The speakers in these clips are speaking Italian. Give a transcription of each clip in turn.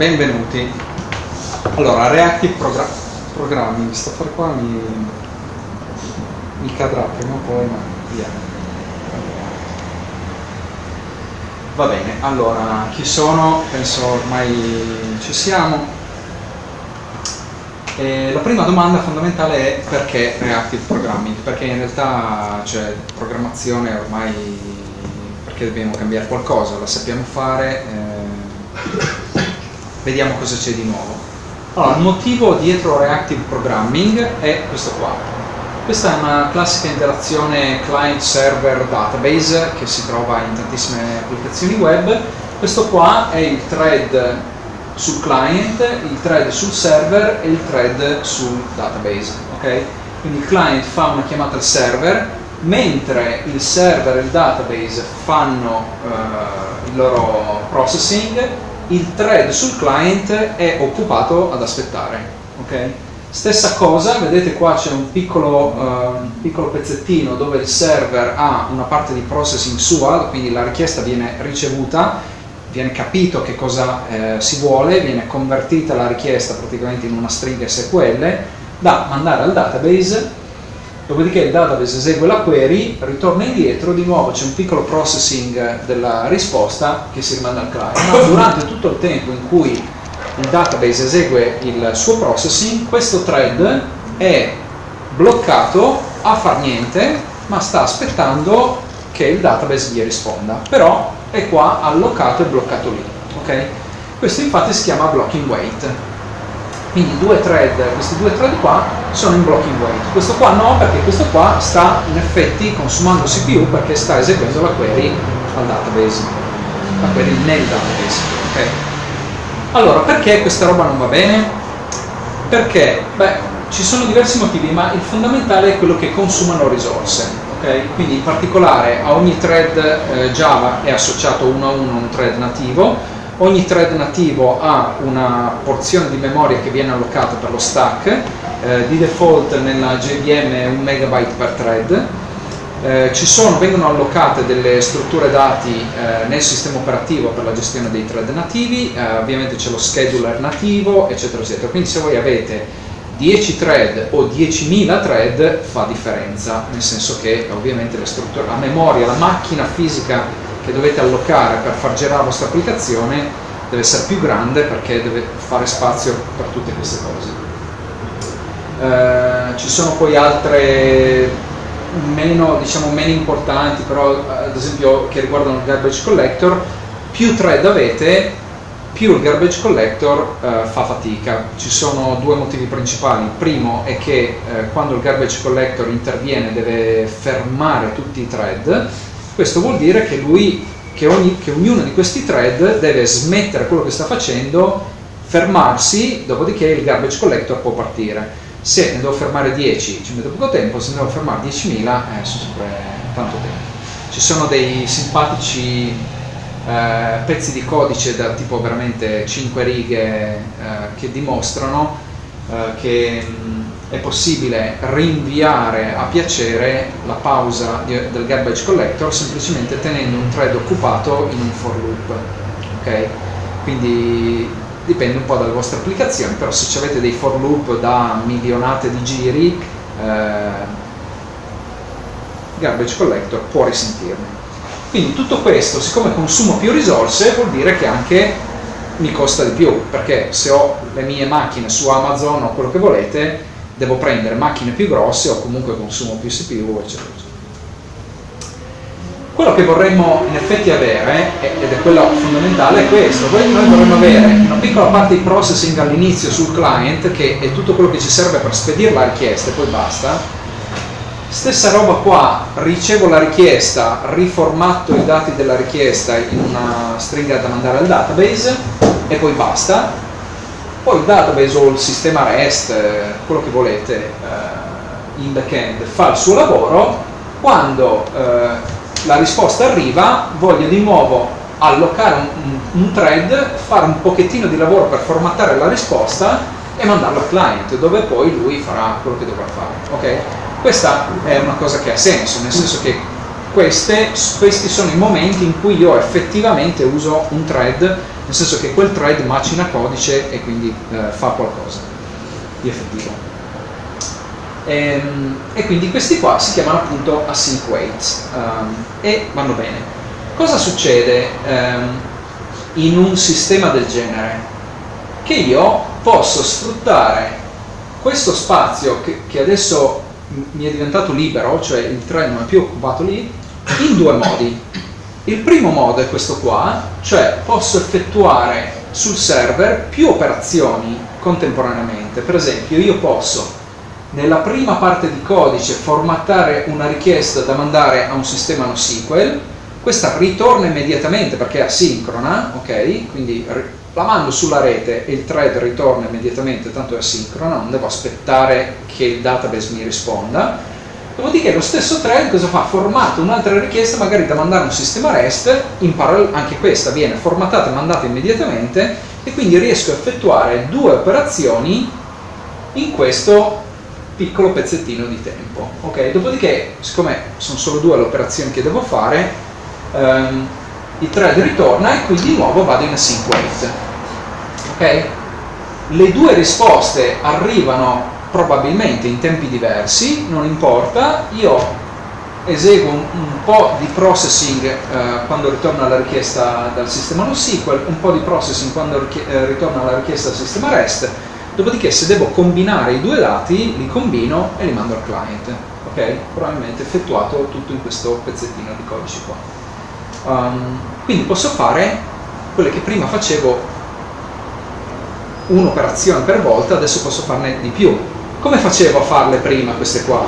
Benvenuti. Allora, Reactive Programming, sto fare qua mi cadrà prima o poi, ma via. Va bene, allora, chi sono? Penso ormai ci siamo. La prima domanda fondamentale è perché Reactive Programming? Perché in realtà, cioè, programmazione ormai, perché dobbiamo cambiare qualcosa, la sappiamo fare, vediamo cosa c'è di nuovo. Allora, il motivo dietro Reactive Programming è questo qua. Questa è una classica interazione client-server database che si trova in tantissime applicazioni web. Questo qua è il thread sul client, il thread sul server e il thread sul database. Okay? Quindi il client fa una chiamata al server, mentre il server e il database fanno il loro processing, il thread sul client è occupato ad aspettare. Okay? Stessa cosa, vedete qua c'è un piccolo pezzettino dove il server ha una parte di processing sua, quindi la richiesta viene ricevuta, viene capito che cosa si vuole, viene convertita la richiesta praticamente in una stringa SQL da mandare al database. Dopodiché il database esegue la query, ritorna indietro, di nuovo c'è un piccolo processing della risposta che si rimanda al client. Ma durante tutto il tempo in cui il database esegue il suo processing, questo thread è bloccato a far niente, ma sta aspettando che il database gli risponda. Però è qua allocato e bloccato lì. Okay? Questo infatti si chiama blocking wait. Quindi questi due thread qua sono in blocking wait. Questo qua no, perché questo qua sta in effetti consumando CPU perché sta eseguendo la query al database, la query nel database. Okay? Allora, perché questa roba non va bene? Perché? Beh, ci sono diversi motivi, ma il fondamentale è quello che consumano risorse. Okay? Quindi in particolare a ogni thread Java è associato uno a uno un thread nativo. Ogni thread nativo ha una porzione di memoria che viene allocata per lo stack, di default nella JVM è 1 MB per thread. Vengono allocate delle strutture dati nel sistema operativo per la gestione dei thread nativi, ovviamente c'è lo scheduler nativo, eccetera, eccetera. Quindi se voi avete 10 thread o 10.000 thread fa differenza, nel senso che ovviamente le strutture, la memoria, la macchina fisica che dovete allocare per far girare la vostra applicazione deve essere più grande perché deve fare spazio per tutte queste cose. Ci sono poi altre meno importanti, però ad esempio che riguardano il garbage collector. Più thread avete, più il garbage collector fa fatica. Ci sono due motivi principali. Il primo è che quando il garbage collector interviene deve fermare tutti i thread. Questo vuol dire che ognuno di questi thread deve smettere quello che sta facendo, fermarsi, dopodiché il garbage collector può partire. Se ne devo fermare 10 ci mette poco tempo, se ne devo fermare 10.000 sono sempre tanto tempo. Ci sono dei simpatici pezzi di codice da tipo veramente 5 righe che dimostrano che è possibile rinviare a piacere la pausa del garbage collector semplicemente tenendo un thread occupato in un for loop. Okay? Quindi dipende un po' dalle vostre applicazioni, però se avete dei for loop da milionate di giri, il garbage collector può risentirne. Quindi tutto questo, siccome consumo più risorse, vuol dire che anche mi costa di più, perché se ho le mie macchine su Amazon o quello che volete, devo prendere macchine più grosse o comunque consumo più CPU, eccetera, eccetera. Quello che vorremmo in effetti avere, ed è quello fondamentale, è questo. Noi vorremmo avere una piccola parte di processing all'inizio sul client, che è tutto quello che ci serve per spedire la richiesta e poi basta. Stessa roba qua, ricevo la richiesta, riformatto i dati della richiesta in una stringa da mandare al database e poi basta. Poi il database o il sistema REST, quello che volete, in backend fa il suo lavoro. Quando la risposta arriva, voglio di nuovo allocare un thread, fare un pochettino di lavoro per formattare la risposta e mandarlo al client, dove poi lui farà quello che dovrà fare. Okay? Questa è una cosa che ha senso, nel senso che questi sono i momenti in cui io effettivamente uso un thread nel senso che quel thread macina codice e quindi fa qualcosa di effettivo. E quindi questi qua si chiamano appunto async waits e vanno bene. Cosa succede in un sistema del genere? Che io posso sfruttare questo spazio che adesso mi è diventato libero, cioè il thread non è più occupato lì, in due modi. Il primo modo è questo qua, cioè posso effettuare sul server più operazioni contemporaneamente. Per esempio, io posso nella prima parte di codice formattare una richiesta da mandare a un sistema NoSQL, questa ritorna immediatamente perché è asincrona, ok? Quindi la mando sulla rete e il thread ritorna immediatamente, tanto è asincrona, non devo aspettare che il database mi risponda. Dopodiché lo stesso thread cosa fa? Formata un'altra richiesta magari da mandare a un sistema REST, in parallelo anche questa viene formattata e mandata immediatamente e quindi riesco a effettuare due operazioni in questo piccolo pezzettino di tempo. Okay? Dopodiché, siccome sono solo due le operazioni che devo fare, il thread ritorna e quindi di nuovo vado in async wait. Okay? Le due risposte arrivano probabilmente in tempi diversi, non importa, io eseguo un po' di processing quando ritorna la richiesta dal sistema NoSQL, un po' di processing quando ritorna la richiesta dal sistema REST, dopodiché se devo combinare i due dati li combino e li mando al client. Ok? Probabilmente effettuato tutto in questo pezzettino di codice qua. Quindi posso fare quelle che prima facevo un'operazione per volta, adesso posso farne di più. Come facevo a farle prima queste qua?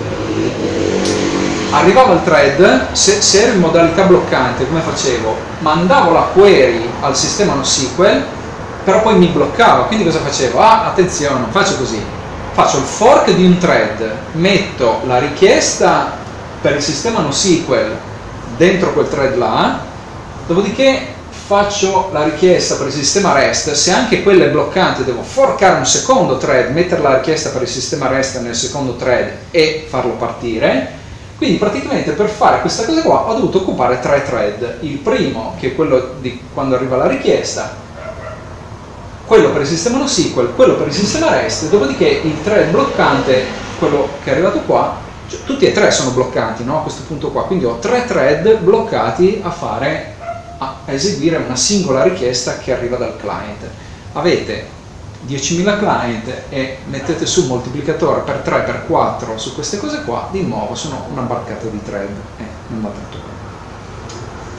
Arrivava il thread, se ero in modalità bloccante, come facevo? Mandavo la query al sistema NoSQL, però poi mi bloccava, quindi cosa facevo? Ah, attenzione, non faccio così. Faccio il fork di un thread, metto la richiesta per il sistema NoSQL dentro quel thread là, dopodiché faccio la richiesta per il sistema REST, se anche quella è bloccante devo forcare un secondo thread, mettere la richiesta per il sistema REST nel secondo thread e farlo partire. Quindi praticamente per fare questa cosa qua ho dovuto occupare tre thread, il primo che è quello di quando arriva la richiesta, quello per il sistema NoSQL, quello per il sistema REST, dopodiché il thread bloccante, quello che è arrivato qua, cioè, tutti e tre sono bloccati, no? A questo punto qua, quindi ho tre thread bloccati a eseguire una singola richiesta che arriva dal client. Avete 10.000 client e mettete su un moltiplicatore per 3 per 4 su queste cose qua, di nuovo sono una barcata di thread e non va tanto bene.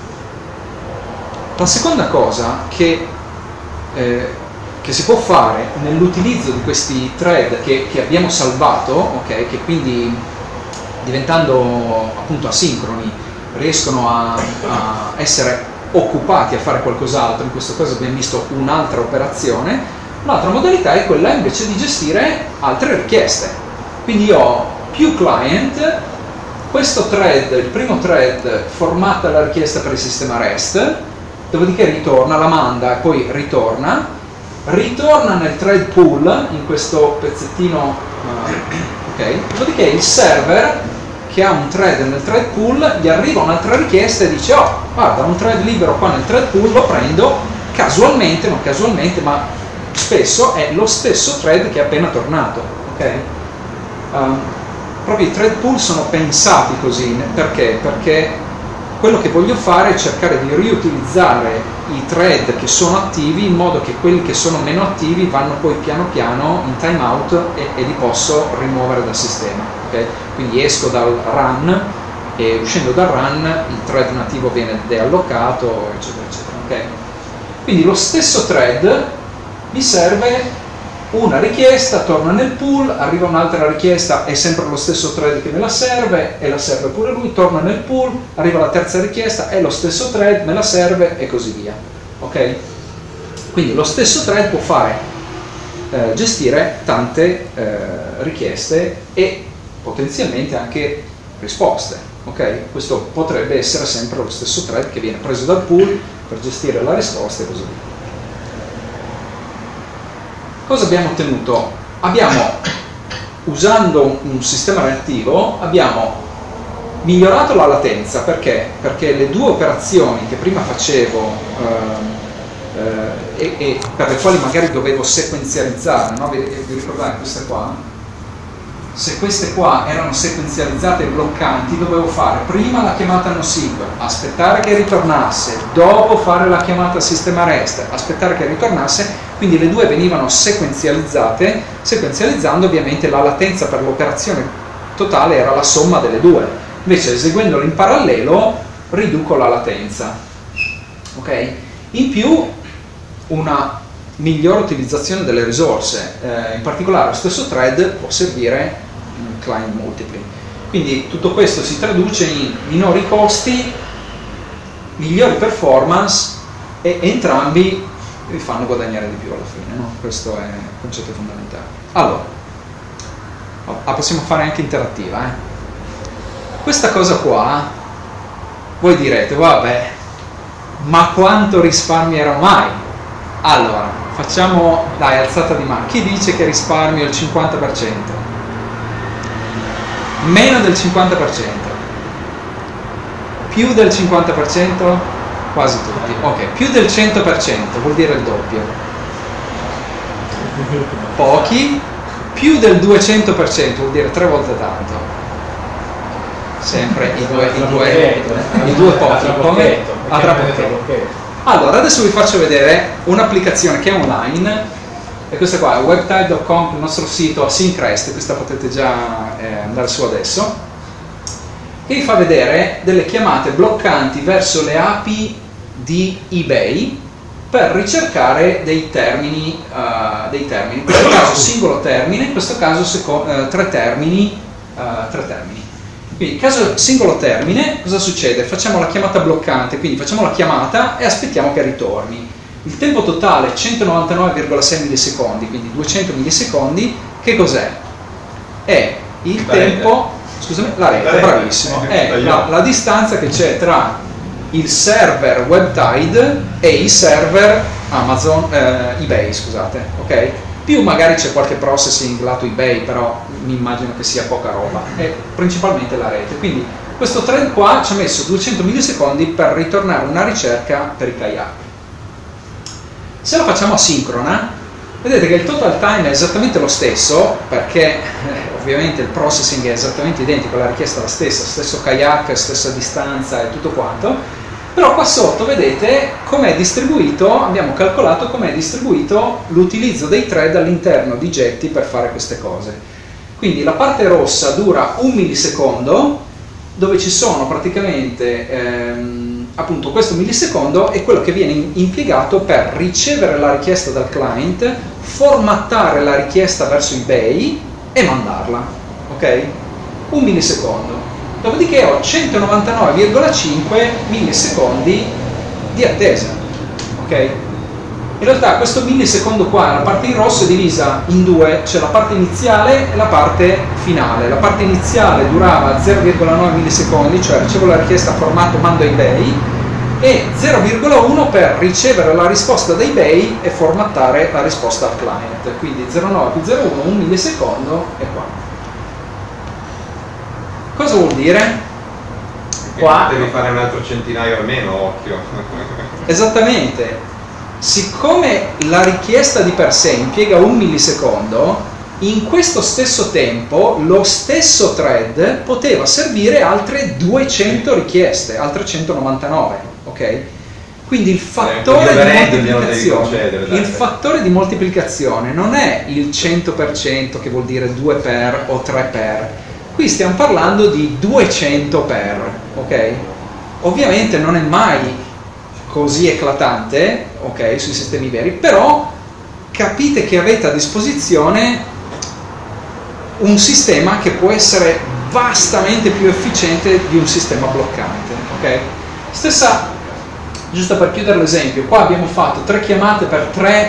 La seconda cosa che si può fare nell'utilizzo di questi thread che abbiamo salvato, okay, che quindi diventando appunto asincroni riescono a essere occupati a fare qualcos'altro, in questo caso abbiamo visto un'altra operazione. Un'altra modalità è quella invece di gestire altre richieste, quindi io ho più client, questo thread, il primo thread formatta la richiesta per il sistema REST, dopodiché ritorna, la manda e poi ritorna nel thread pool in questo pezzettino, ok, dopodiché il server che ha un thread nel thread pool, gli arriva un'altra richiesta e dice: oh, guarda, un thread libero qua nel thread pool, lo prendo, casualmente, non casualmente, ma spesso è lo stesso thread che è appena tornato, ok? Proprio i thread pool sono pensati così, perché? Perché quello che voglio fare è cercare di riutilizzare i thread che sono attivi in modo che quelli che sono meno attivi vanno poi piano piano in timeout e li posso rimuovere dal sistema, okay? Quindi esco dal run e uscendo dal run il thread nativo viene deallocato, eccetera eccetera, okay? Quindi lo stesso thread mi serve una richiesta, torna nel pool, arriva un'altra richiesta, è sempre lo stesso thread che me la serve e la serve pure lui, torna nel pool, arriva la terza richiesta, è lo stesso thread, me la serve e così via, ok? Quindi lo stesso thread può fare gestire tante richieste e potenzialmente anche risposte, ok? Questo potrebbe essere sempre lo stesso thread che viene preso dal pool per gestire la risposta e così via. Cosa abbiamo ottenuto? Usando un sistema reattivo, abbiamo migliorato la latenza. Perché? Perché le due operazioni che prima facevo e per le quali magari dovevo sequenzializzare, no? Vi ricordate queste qua? Se queste qua erano sequenzializzate e bloccanti, dovevo fare prima la chiamata NoSQL, aspettare che ritornasse, dopo fare la chiamata sistema REST, aspettare che ritornasse, quindi le due venivano sequenzializzate, sequenzializzando ovviamente la latenza per l'operazione totale era la somma delle due, invece eseguendolo in parallelo riduco la latenza, ok? In più una migliore utilizzazione delle risorse, in particolare lo stesso thread può servire in client multipli, quindi tutto questo si traduce in minori costi, migliori performance e entrambi vi fanno guadagnare di più alla fine, no? Questo è il concetto fondamentale. Allora, possiamo fare anche interattiva, questa cosa qua voi direte vabbè, ma quanto risparmierò mai? Allora, facciamo, dai, alzata di mano. Chi dice che risparmio il 50%? Meno del 50%? Più del 50%? Quasi tutti. Ok, più del 100% vuol dire il doppio. Pochi? Più del 200% vuol dire 3 volte tanto. Sempre i due pochi. Come? A trabocchetto. Allora, adesso vi faccio vedere un'applicazione che è online, e questa qua è webtype.com, il nostro sito Syncrest, questa potete già andare su adesso, che vi fa vedere delle chiamate bloccanti verso le API di eBay per ricercare dei termini, in questo caso singolo termine, in questo caso tre termini. Quindi, caso singolo termine, cosa succede? Facciamo la chiamata bloccante, quindi facciamo la chiamata e aspettiamo che ritorni. Il tempo totale è 199,6 millisecondi, quindi 200 millisecondi. Che cos'è? È il tempo, scusami, la rete, bravissimo, è la distanza che c'è tra il server WebTide e i server Amazon, eBay, scusate, ok? Più magari c'è qualche processing lato eBay, però mi immagino che sia poca roba, è principalmente la rete. Quindi questo thread qua ci ha messo 200 millisecondi per ritornare una ricerca per i kayak. Se la facciamo asincrona, vedete che il total time è esattamente lo stesso, perché ovviamente il processing è esattamente identico, la richiesta è la stessa, stesso kayak, stessa distanza e tutto quanto. Però qua sotto vedete com'è distribuito, abbiamo calcolato com'è distribuito l'utilizzo dei thread all'interno di Jetty per fare queste cose. Quindi la parte rossa dura 1 millisecondo, dove ci sono praticamente appunto questo millisecondo è quello che viene impiegato per ricevere la richiesta dal client, formattare la richiesta verso eBay e mandarla, ok? 1 millisecondo. Dopodiché ho 199,5 millisecondi di attesa, ok? In realtà questo millisecondo qua, la parte in rosso è divisa in due, c'è la parte iniziale e la parte finale. La parte iniziale durava 0,9 millisecondi, cioè ricevo la richiesta, formato, mando a eBay, e 0,1 per ricevere la risposta da eBay e formattare la risposta al client. Quindi 0,9 più 0,1, 1 millisecondo e qua. Cosa vuol dire? Qua devi fare un altro centinaio almeno, occhio. Esattamente. Siccome la richiesta di per sé impiega 1 millisecondo, in questo stesso tempo lo stesso thread poteva servire altre 200 richieste, altre 199, ok? Quindi il fattore di moltiplicazione non è il 100% che vuol dire 2 per o 3 per. Qui stiamo parlando di 200 per, ok? Ovviamente non è mai così eclatante, ok, sui sistemi veri, però capite che avete a disposizione un sistema che può essere vastamente più efficiente di un sistema bloccante, ok? Stessa, giusto per chiudere l'esempio, qua abbiamo fatto 3 chiamate per 3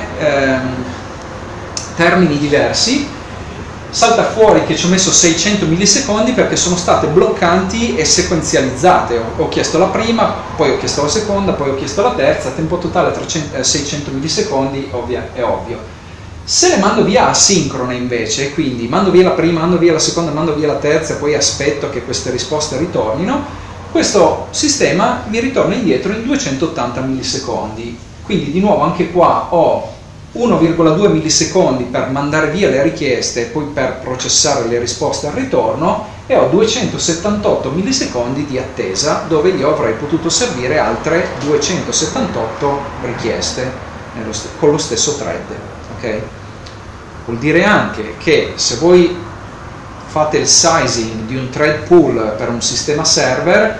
termini diversi. Salta fuori che ci ho messo 600 millisecondi perché sono state bloccanti e sequenzializzate. Ho chiesto la prima, poi ho chiesto la seconda, poi ho chiesto la terza, tempo totale 600 millisecondi, è ovvio. Se le mando via asincrone invece, quindi mando via la prima, mando via la seconda, mando via la terza e poi aspetto che queste risposte ritornino, questo sistema mi ritorna indietro in 280 millisecondi. Quindi di nuovo anche qua ho 1,2 millisecondi per mandare via le richieste e poi per processare le risposte al ritorno, e ho 278 millisecondi di attesa dove io avrei potuto servire altre 278 richieste con lo stesso thread. Okay? Vuol dire anche che se voi fate il sizing di un thread pool per un sistema server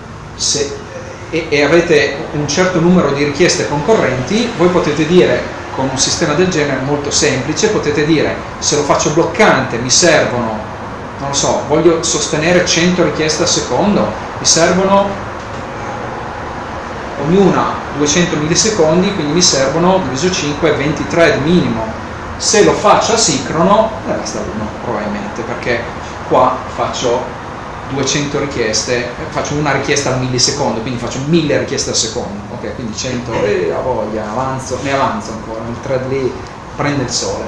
e avete un certo numero di richieste concorrenti, voi potete dire, con un sistema del genere molto semplice, potete dire: se lo faccio bloccante mi servono, non lo so, voglio sostenere 100 richieste al secondo, mi servono ognuna 200 millisecondi, quindi mi servono diviso 5 20 thread minimo. Se lo faccio asincrono ne basta uno probabilmente, perché qua faccio 200 richieste, faccio una richiesta al millisecondo, quindi faccio 1000 richieste al secondo, ok, quindi 100, a voglia, ne avanzo ancora, il thread lì prende il sole.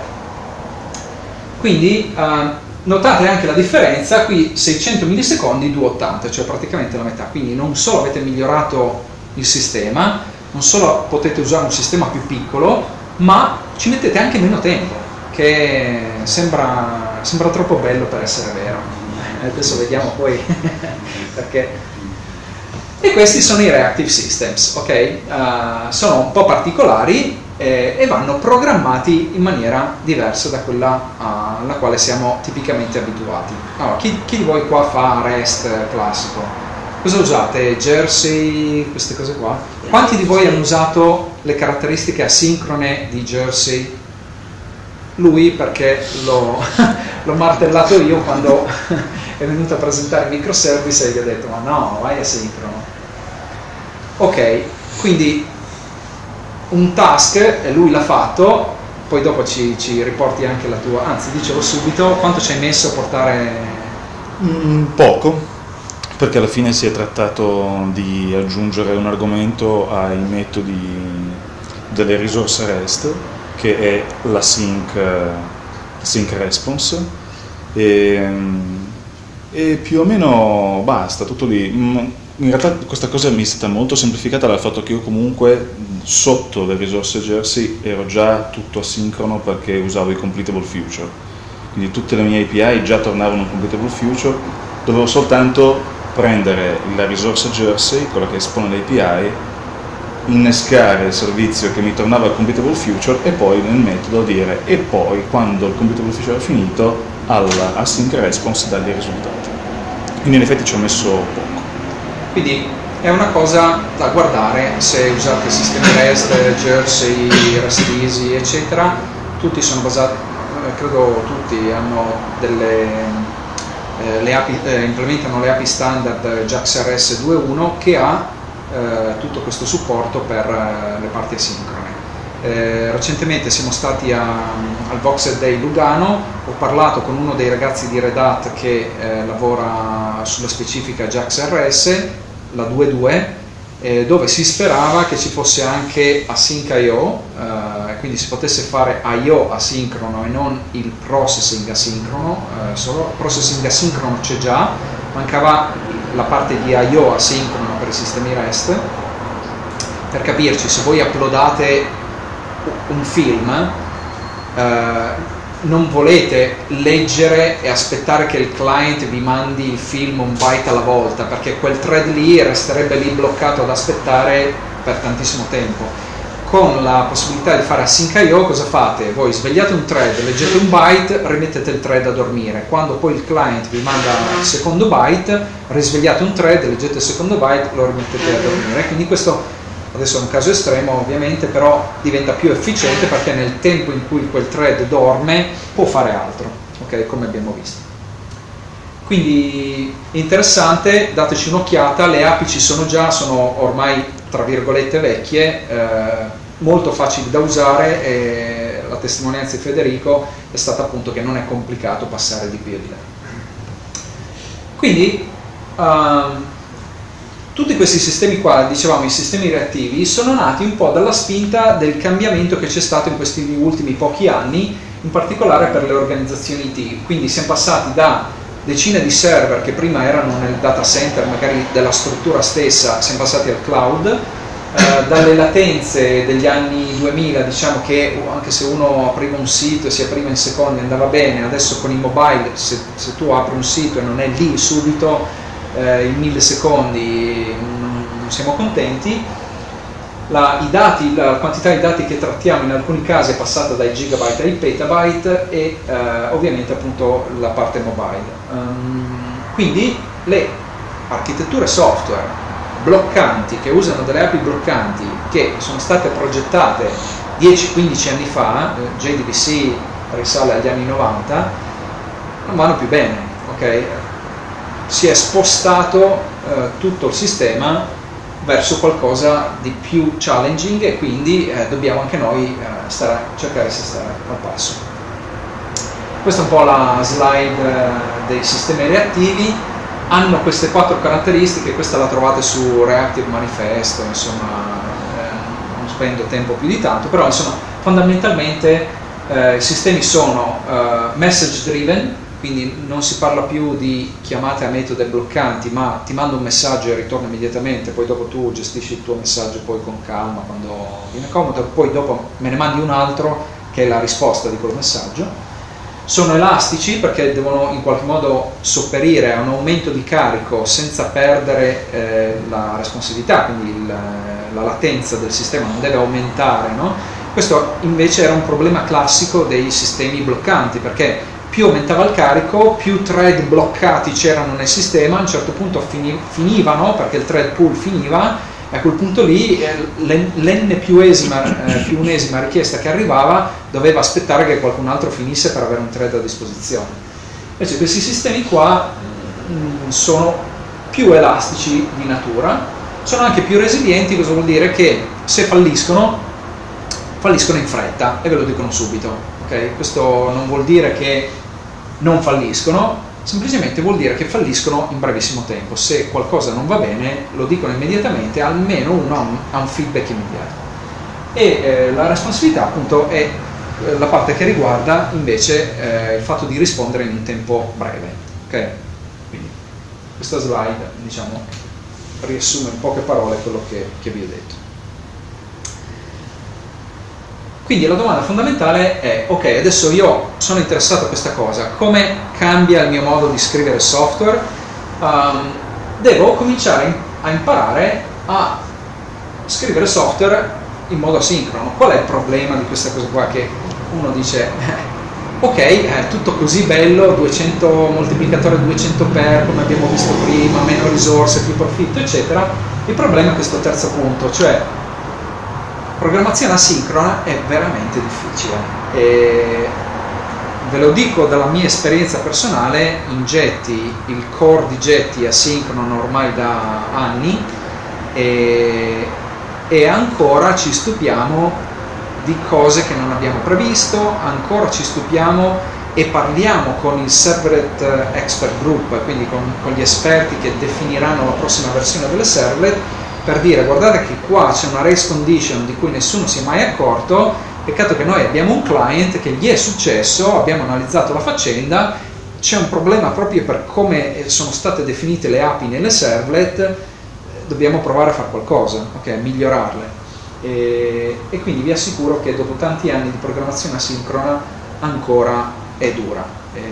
Quindi notate anche la differenza, qui 600 millisecondi, 280, cioè praticamente la metà, quindi non solo avete migliorato il sistema, non solo potete usare un sistema più piccolo, ma ci mettete anche meno tempo, che sembra troppo bello per essere vero. Adesso vediamo poi perché. E questi sono i reactive systems, ok? Sono un po' particolari e vanno programmati in maniera diversa da quella alla quale siamo tipicamente abituati. Allora, chi di voi qua fa REST classico? Cosa usate? Jersey, queste cose qua? Quanti di voi hanno usato le caratteristiche asincrone di Jersey? Lui, perché l'ho martellato io quando è venuto a presentare il microservice e gli ho detto: ma no, vai asincrono. Ok, quindi un task, e lui l'ha fatto, poi dopo ci riporti anche la tua, anzi dicelo subito, quanto ci hai messo a portare? Poco, perché alla fine si è trattato di aggiungere un argomento ai metodi delle risorse REST, che è la sync response, e più o meno basta, tutto lì. In realtà questa cosa mi è stata molto semplificata dal fatto che io comunque sotto le risorse Jersey ero già tutto asincrono, perché usavo i completable future, quindi tutte le mie API già tornavano in completable future, dovevo soltanto prendere la risorsa Jersey, quella che espone l'API, innescare il servizio che mi tornava al completable future e poi nel metodo dire: e poi quando il completable future è finito alla async response dagli risultati. Quindi in effetti ci ho messo poco. Quindi è una cosa da guardare se usate sistemi REST, Jersey, REST-Easy, eccetera. Tutti sono basati, credo tutti hanno le API, implementano le API standard JAX-RS 2.1 che ha tutto questo supporto per le parti asincrone. Recentemente siamo stati al Voxel Day Lugano, ho parlato con uno dei ragazzi di Red Hat che lavora sulla specifica JAX-RS, la 2.2, dove si sperava che ci fosse anche Async I/O, quindi si potesse fare I/O asincrono e non il processing asincrono, solo processing asincrono c'è già, mancava la parte di I/O asincrono per i sistemi REST. Per capirci, se voi uploadate un film, non volete leggere e aspettare che il client vi mandi il film un byte alla volta, perché quel thread lì resterebbe lì bloccato ad aspettare per tantissimo tempo. Con la possibilità di fare async I/O cosa fate? Voi svegliate un thread, leggete un byte, rimettete il thread a dormire. Quando poi il client vi manda il secondo byte, risvegliate un thread, leggete il secondo byte, lo rimettete a dormire. Quindi questo adesso è un caso estremo ovviamente, però diventa più efficiente perché nel tempo in cui quel thread dorme può fare altro, ok? Come abbiamo visto. Quindi interessante, dateci un'occhiata, le API ci sono già, sono ormai tra virgolette vecchie, molto facili da usare, e la testimonianza di Federico è stata appunto che non è complicato passare di più di là. Quindi tutti questi sistemi qua, dicevamo i sistemi reattivi, sono nati un po' dalla spinta del cambiamento che c'è stato in questi ultimi pochi anni, in particolare per le organizzazioni IT. Quindi siamo passati da decine di server che prima erano nel data center, magari della struttura stessa, siamo passati al cloud, dalle latenze degli anni 2000, diciamo che anche se uno apriva un sito e si apriva in secondi andava bene, adesso con i mobile se tu apri un sito e non è lì subito in millisecondi non siamo contenti. La quantità di dati che trattiamo in alcuni casi è passata dai gigabyte ai petabyte e ovviamente appunto la parte mobile. Quindi le architetture software bloccanti, che usano delle API bloccanti, che sono state progettate 10-15 anni fa, JDBC risale agli anni 90, non vanno più bene, ok? Si è spostato tutto il sistema verso qualcosa di più challenging e quindi dobbiamo anche noi cercare di stare al passo. Questa è un po' la slide dei sistemi reattivi. Hanno queste 4 caratteristiche, questa la trovate su Reactive Manifesto, insomma non spendo tempo più di tanto, però insomma fondamentalmente i sistemi sono message driven, quindi non si parla più di chiamate a metodi bloccanti, ma ti mando un messaggio e ritorna immediatamente, poi dopo tu gestisci il tuo messaggio poi con calma quando viene comodo, poi dopo me ne mandi un altro che è la risposta di quel messaggio. Sono elastici perché devono in qualche modo sopperire a un aumento di carico senza perdere la responsività, quindi la latenza del sistema non deve aumentare, no? Questo invece era un problema classico dei sistemi bloccanti, perché più aumentava il carico, più thread bloccati c'erano nel sistema, a un certo punto finivano perché il thread pool finiva, e a quel punto lì l'enne più unesima richiesta che arrivava doveva aspettare che qualcun altro finisse per avere un thread a disposizione. Invece questi sistemi qua sono più elastici di natura, sono anche più resilienti. Cosa vuol dire? Che se falliscono in fretta, e ve lo dicono subito, okay? Questo non vuol dire che non falliscono, semplicemente vuol dire che falliscono in brevissimo tempo. Se qualcosa non va bene lo dicono immediatamente, almeno uno ha un feedback immediato. E la responsività appunto è la parte che riguarda invece il fatto di rispondere in un tempo breve, ok? Quindi questa slide, diciamo, riassume in poche parole quello che vi ho detto. Quindi la domanda fondamentale è: ok, adesso io sono interessato a questa cosa, come cambia il mio modo di scrivere software? Devo cominciare a imparare a scrivere software in modo asincrono. Qual è il problema di questa cosa qua? Che uno dice ok, è tutto così bello, 200 moltiplicatore 200 per, come abbiamo visto prima, meno risorse, più profitto, eccetera. Il problema è questo terzo punto, cioè programmazione asincrona è veramente difficile, e ve lo dico dalla mia esperienza personale. In Jetty, il core di Jetty è asincrono ormai da anni, e ancora ci stupiamo di cose che non abbiamo previsto, ancora ci stupiamo e parliamo con il Servlet Expert Group, quindi con gli esperti che definiranno la prossima versione delle servlet, per dire: guardate che qua c'è una race condition di cui nessuno si è mai accorto, peccato che noi abbiamo un client che gli è successo, abbiamo analizzato la faccenda, c'è un problema proprio per come sono state definite le API nelle servlet, dobbiamo provare a fare qualcosa, ok, a migliorarle. E quindi vi assicuro che dopo tanti anni di programmazione asincrona ancora è dura.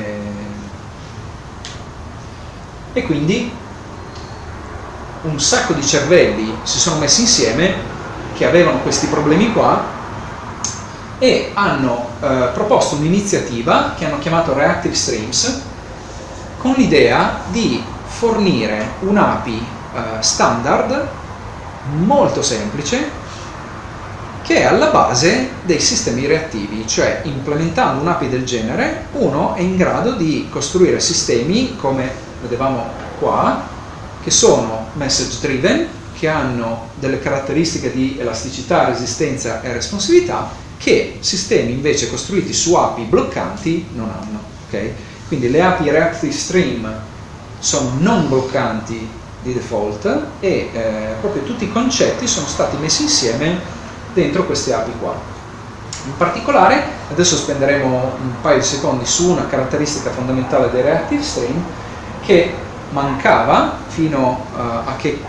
E quindi un sacco di cervelli si sono messi insieme che avevano questi problemi qua e hanno proposto un'iniziativa che hanno chiamato Reactive Streams, con l'idea di fornire un'API standard molto semplice che è alla base dei sistemi reattivi. Cioè, implementando un'API del genere, uno è in grado di costruire sistemi come vedevamo qua, che sono message driven, che hanno delle caratteristiche di elasticità, resistenza e responsività, che sistemi invece costruiti su API bloccanti non hanno, okay? Quindi le API Reactive Stream sono non bloccanti di default, e proprio tutti i concetti sono stati messi insieme dentro queste API qua. In particolare, adesso spenderemo un paio di secondi su una caratteristica fondamentale dei Reactive Stream, che mancava fino a che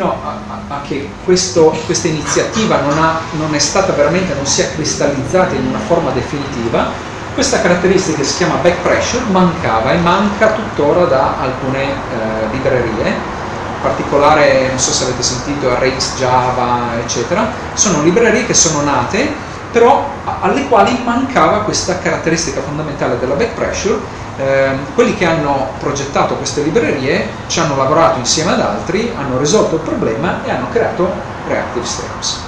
questa iniziativa non è stata veramente, non si è cristallizzata in una forma definitiva. Questa caratteristica che si chiama back pressure mancava e manca tuttora da alcune librerie, in particolare, non so se avete sentito, RX, Java, eccetera. Sono librerie che sono nate, però alle quali mancava questa caratteristica fondamentale della back pressure. Quelli che hanno progettato queste librerie ci hanno lavorato insieme ad altri, hanno risolto il problema e hanno creato Reactive Streams.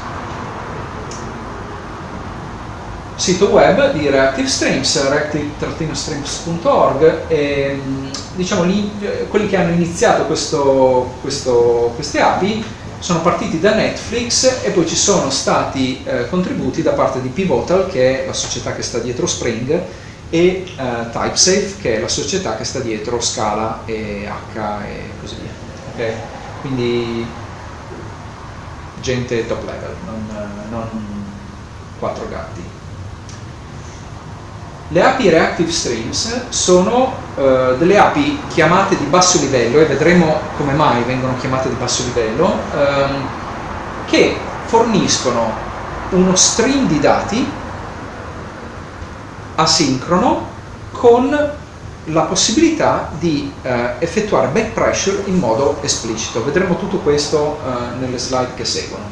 Sito web di Reactive Streams, reactive-streams.org, e diciamo quelli che hanno iniziato queste API sono partiti da Netflix e poi ci sono stati contributi da parte di Pivotal, che è la società che sta dietro Spring, e TypeSafe, che è la società che sta dietro Scala e H e così via. Okay? Quindi gente top level, non quattro gatti. Le API Reactive Streams sono delle API chiamate di basso livello, e vedremo come mai vengono chiamate di basso livello, che forniscono uno stream di dati asincrono con la possibilità di effettuare back pressure in modo esplicito. Vedremo tutto questo nelle slide che seguono.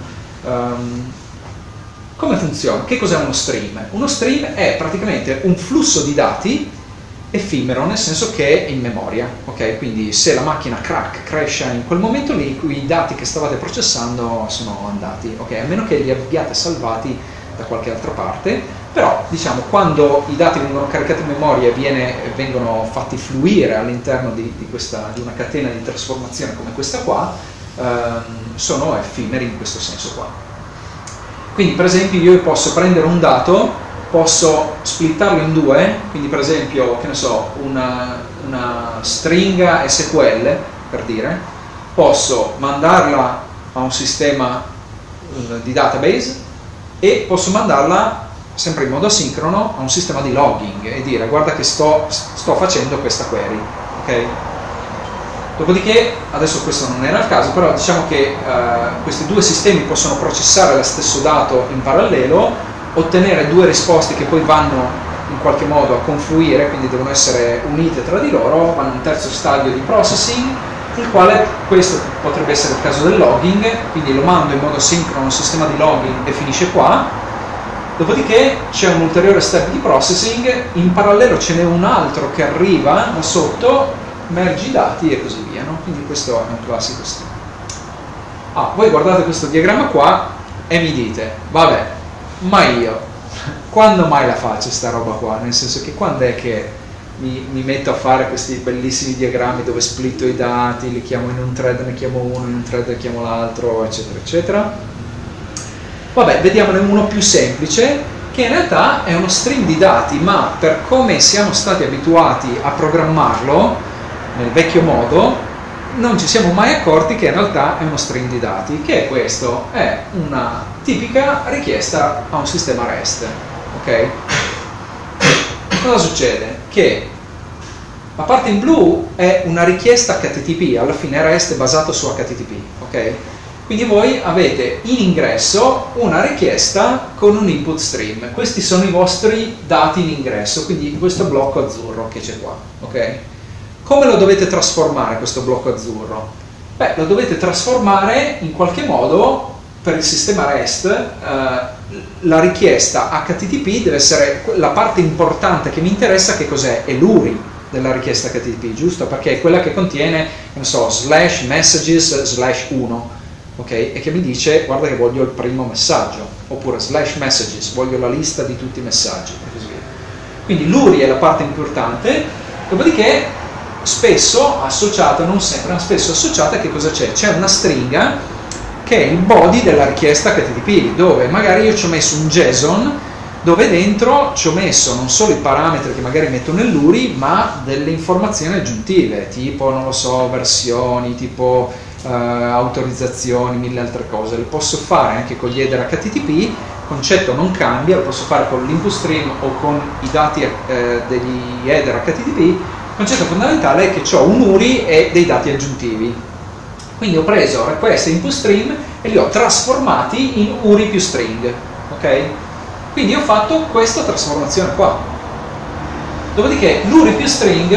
Come funziona? Che cos'è uno stream? Uno stream è praticamente un flusso di dati effimero, nel senso che è in memoria, ok? Quindi se la macchina crasha in quel momento lì, i dati che stavate processando sono andati, ok? A meno che li abbiate salvati da qualche altra parte. Però, diciamo, quando i dati vengono caricati in memoria e vengono fatti fluire all'interno di una catena di trasformazione come questa qua, sono effimeri in questo senso qua. Quindi, per esempio, io posso prendere un dato, posso splittarlo in due, quindi per esempio, che ne so, una stringa SQL, per dire, posso mandarla a un sistema di database e posso mandarla sempre in modo asincrono a un sistema di logging e dire: guarda che sto facendo questa query, ok? Dopodiché, adesso questo non era il caso, però diciamo che questi due sistemi possono processare lo stesso dato in parallelo, ottenere due risposte che poi vanno in qualche modo a confluire, quindi devono essere unite tra di loro, vanno a un terzo stadio di processing, il quale, questo potrebbe essere il caso del logging, quindi lo mando in modo sincrono a un sistema di logging e finisce qua. Dopodiché c'è un ulteriore step di processing, in parallelo ce n'è un altro che arriva da sotto, mergi i dati e così via, no? Quindi questo è un classico step. Voi guardate questo diagramma qua e mi dite: vabbè, ma io quando mai la faccio sta roba qua? Nel senso che quando è che mi metto a fare questi bellissimi diagrammi dove splitto i dati, li chiamo in un thread, ne chiamo uno, in un thread ne chiamo l'altro, eccetera, eccetera. Vabbè, vediamone uno più semplice, che in realtà è uno stream di dati, ma per come siamo stati abituati a programmarlo nel vecchio modo, non ci siamo mai accorti che in realtà è uno stream di dati. Che è questo? È una tipica richiesta a un sistema REST, ok? Cosa succede? Che la parte in blu è una richiesta HTTP, alla fine REST è basato su HTTP, ok? Quindi voi avete in ingresso una richiesta con un input stream. Questi sono i vostri dati in ingresso, quindi questo blocco azzurro che c'è qua, ok? Come lo dovete trasformare questo blocco azzurro? Beh, lo dovete trasformare in qualche modo per il sistema REST. La richiesta HTTP deve essere la parte importante che mi interessa. Che cos'è? È l'URI della richiesta HTTP, giusto? Perché è quella che contiene, non so, /messages/1, ok? E che mi dice: guarda che voglio il primo messaggio, oppure /messages, voglio la lista di tutti i messaggi, e così via. Quindi l'URI è la parte importante. Dopodiché, spesso associata, non sempre, ma spesso associata, che cosa c'è? C'è una stringa che è il body della richiesta HTTP, dove magari io ci ho messo un JSON, dove dentro ci ho messo non solo i parametri che magari metto nell'URI, ma delle informazioni aggiuntive, tipo, non lo so, versioni, tipo autorizzazioni, mille altre cose. Le posso fare anche con gli header HTTP, il concetto non cambia, lo posso fare con l'input stream o con i dati degli header HTTP, concetto fondamentale è che ho un URI e dei dati aggiuntivi. Quindi ho preso request e input stream e li ho trasformati in URI più string. Ok? Quindi ho fatto questa trasformazione qua. Dopodiché l'URI più string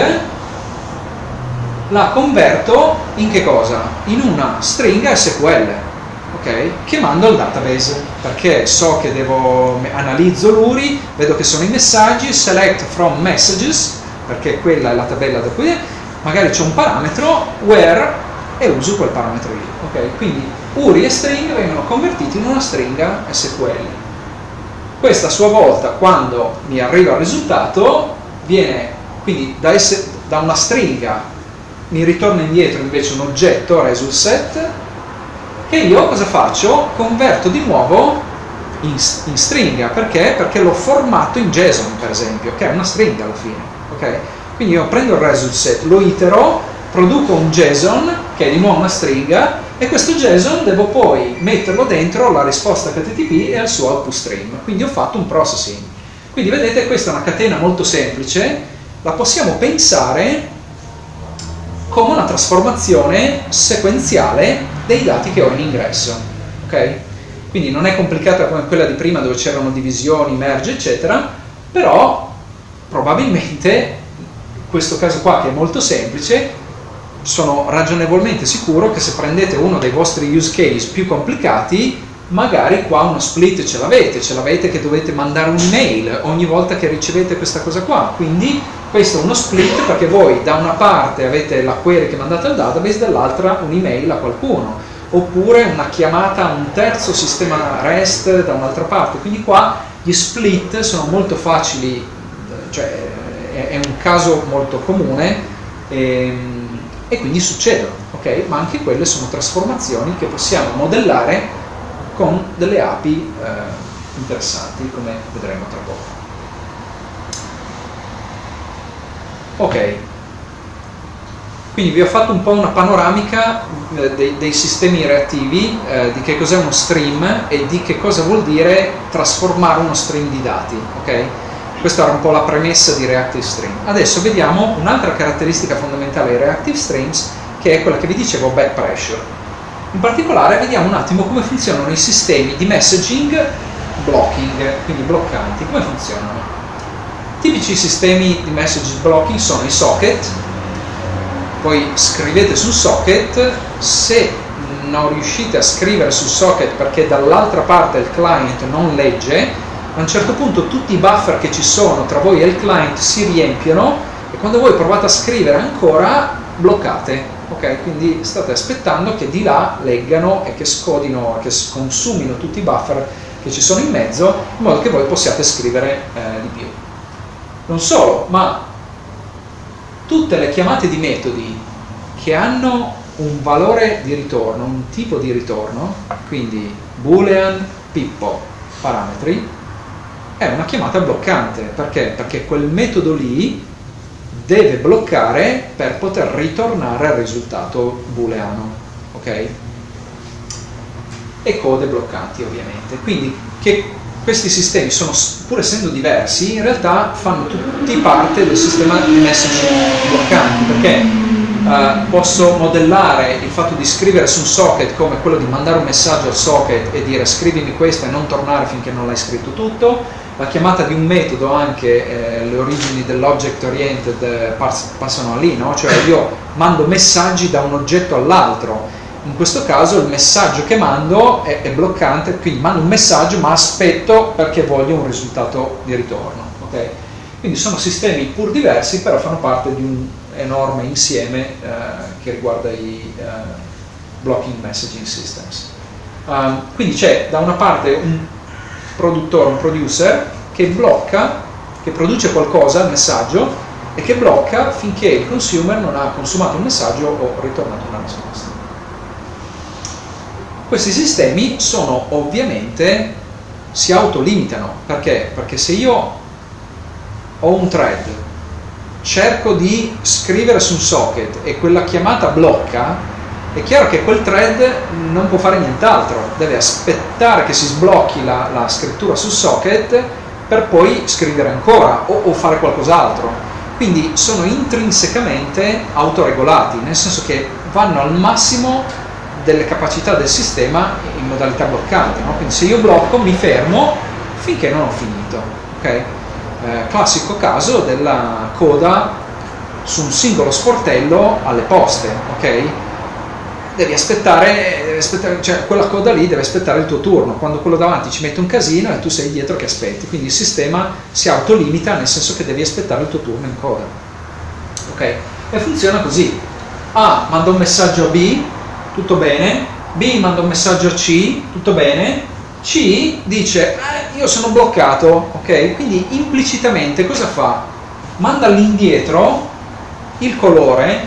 la converto in che cosa? In una stringa SQL, ok? Che mando al database, perché so che analizzo l'URI, vedo che sono i messaggi, select from messages, perché quella è la tabella da cui magari c'è un parametro, where, e uso quel parametro lì, ok? Quindi URI e string vengono convertiti in una stringa SQL. Questa a sua volta, quando mi arriva il risultato, viene quindi da una stringa mi ritorna indietro invece un oggetto resultSet che io cosa faccio? Converto di nuovo in stringa. Perché? Perché l'ho formato in JSON, per esempio, che è una stringa alla fine, ok? Quindi io prendo il resultSet, lo itero, produco un JSON che è di nuovo una stringa e questo JSON devo poi metterlo dentro la risposta HTTP e al suo output stream. Quindi ho fatto un processing. Quindi vedete, questa è una catena molto semplice, la possiamo pensare come una trasformazione sequenziale dei dati che ho in ingresso, ok? Quindi non è complicata come quella di prima dove c'erano divisioni, merge, eccetera, però probabilmente in questo caso qua, che è molto semplice, sono ragionevolmente sicuro che se prendete uno dei vostri use case più complicati, magari qua uno split ce l'avete che dovete mandare un'email ogni volta che ricevete questa cosa qua, quindi questo è uno split perché voi da una parte avete la query che mandate al database, dall'altra un'email a qualcuno, oppure una chiamata a un terzo sistema REST da un'altra parte, quindi qua gli split sono molto facili, cioè è un caso molto comune e quindi succedono, ok? Ma anche quelle sono trasformazioni che possiamo modellare con delle API interessanti, come vedremo tra poco. Ok, quindi vi ho fatto un po' una panoramica dei sistemi reattivi, di che cos'è uno stream e di che cosa vuol dire trasformare uno stream di dati, ok? Questa era un po' la premessa di Reactive Stream. Adesso vediamo un'altra caratteristica fondamentale dei Reactive Streams, che è quella che vi dicevo, back pressure. In particolare vediamo un attimo come funzionano i sistemi di messaging blocking, quindi bloccanti, come funzionano. Tipici sistemi di message blocking sono i socket, poi scrivete sul socket, se non riuscite a scrivere sul socket perché dall'altra parte il client non legge, a un certo punto tutti i buffer che ci sono tra voi e il client si riempiono e quando voi provate a scrivere ancora bloccate. Ok, quindi state aspettando che di là leggano e che scodino, che consumino tutti i buffer che ci sono in mezzo, in modo che voi possiate scrivere di più. Non solo, ma tutte le chiamate di metodi che hanno un valore di ritorno, un tipo di ritorno, quindi boolean, pippo, parametri, è una chiamata bloccante. Perché? Perché quel metodo lì deve bloccare per poter ritornare al risultato booleano, ok? E code bloccanti ovviamente. Quindi che questi sistemi sono, pur essendo diversi, in realtà fanno tutti parte del sistema di messaging bloccanti, perché posso modellare il fatto di scrivere su un socket come quello di mandare un messaggio al socket e dire scrivimi questo e non tornare finché non l'hai scritto tutto. La chiamata di un metodo, anche le origini dell'object oriented passano lì, no? Cioè io mando messaggi da un oggetto all'altro. In questo caso il messaggio che mando è bloccante, quindi mando un messaggio ma aspetto perché voglio un risultato di ritorno. Okay? Quindi sono sistemi pur diversi, però fanno parte di un enorme insieme che riguarda i blocking messaging systems. Quindi c'è da una parte un produttore, un producer che blocca, che produce qualcosa, il messaggio, e che blocca finché il consumer non ha consumato il messaggio o ritornato una risposta. Questi sistemi sono ovviamente, si autolimitano. Perché? Perché se io ho un thread, cerco di scrivere su un socket e quella chiamata blocca, è chiaro che quel thread non può fare nient'altro, deve aspettare che si sblocchi la scrittura sul socket per poi scrivere ancora o fare qualcos'altro. quindi sono intrinsecamente autoregolati, nel senso che vanno al massimo delle capacità del sistema in modalità bloccante, no? Quindi se io blocco mi fermo finché non ho finito, okay? Classico caso della coda su un singolo sportello alle poste, ok? Devi aspettare, cioè quella coda lì deve aspettare il tuo turno, quando quello davanti ci mette un casino e tu sei dietro che aspetti, quindi il sistema si autolimita nel senso che devi aspettare il tuo turno in coda, ok? E funziona così: A manda un messaggio a B, tutto bene, B manda un messaggio a C, tutto bene, C dice io sono bloccato, ok? Quindi implicitamente cosa fa? Manda all'indietro il colore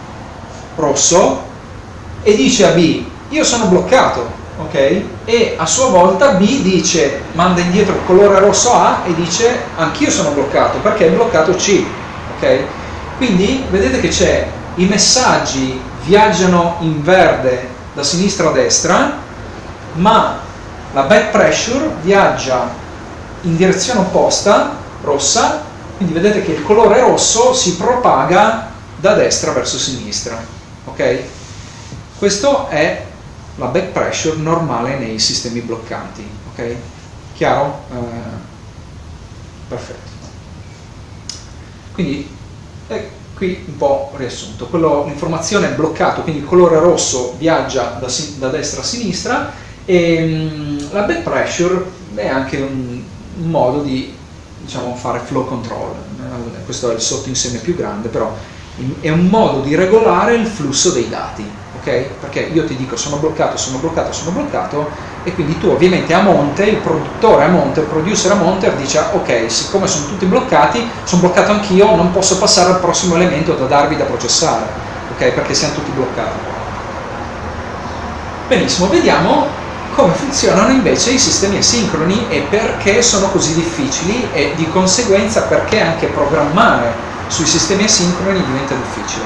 rosso e dice a B io sono bloccato, ok? E a sua volta B dice, manda indietro il colore rosso A e dice anch'io sono bloccato perché è bloccato C, ok? Quindi vedete che c'è, i messaggi viaggiano in verde da sinistra a destra, ma la back pressure viaggia in direzione opposta, rossa, quindi vedete che il colore rosso si propaga da destra verso sinistra, ok? Questo è la back pressure normale nei sistemi bloccanti, ok? Chiaro? Perfetto. Quindi qui un po' riassunto, l'informazione è bloccato, quindi il colore rosso viaggia da destra a sinistra, e la back pressure è anche un modo di, diciamo, fare flow control. Questo è il sottoinsieme più grande, però è un modo di regolare il flusso dei dati, ok? Perché io ti dico sono bloccato, sono bloccato, sono bloccato, e quindi tu ovviamente a monte, il produttore a monte, il producer a monte dice ok, siccome sono tutti bloccati, sono bloccato anch'io, non posso passare al prossimo elemento da darvi da processare, ok? Perché siamo tutti bloccati. Benissimo, vediamo come funzionano invece i sistemi asincroni e perché sono così difficili, e di conseguenza perché anche programmare sui sistemi asincroni diventa difficile.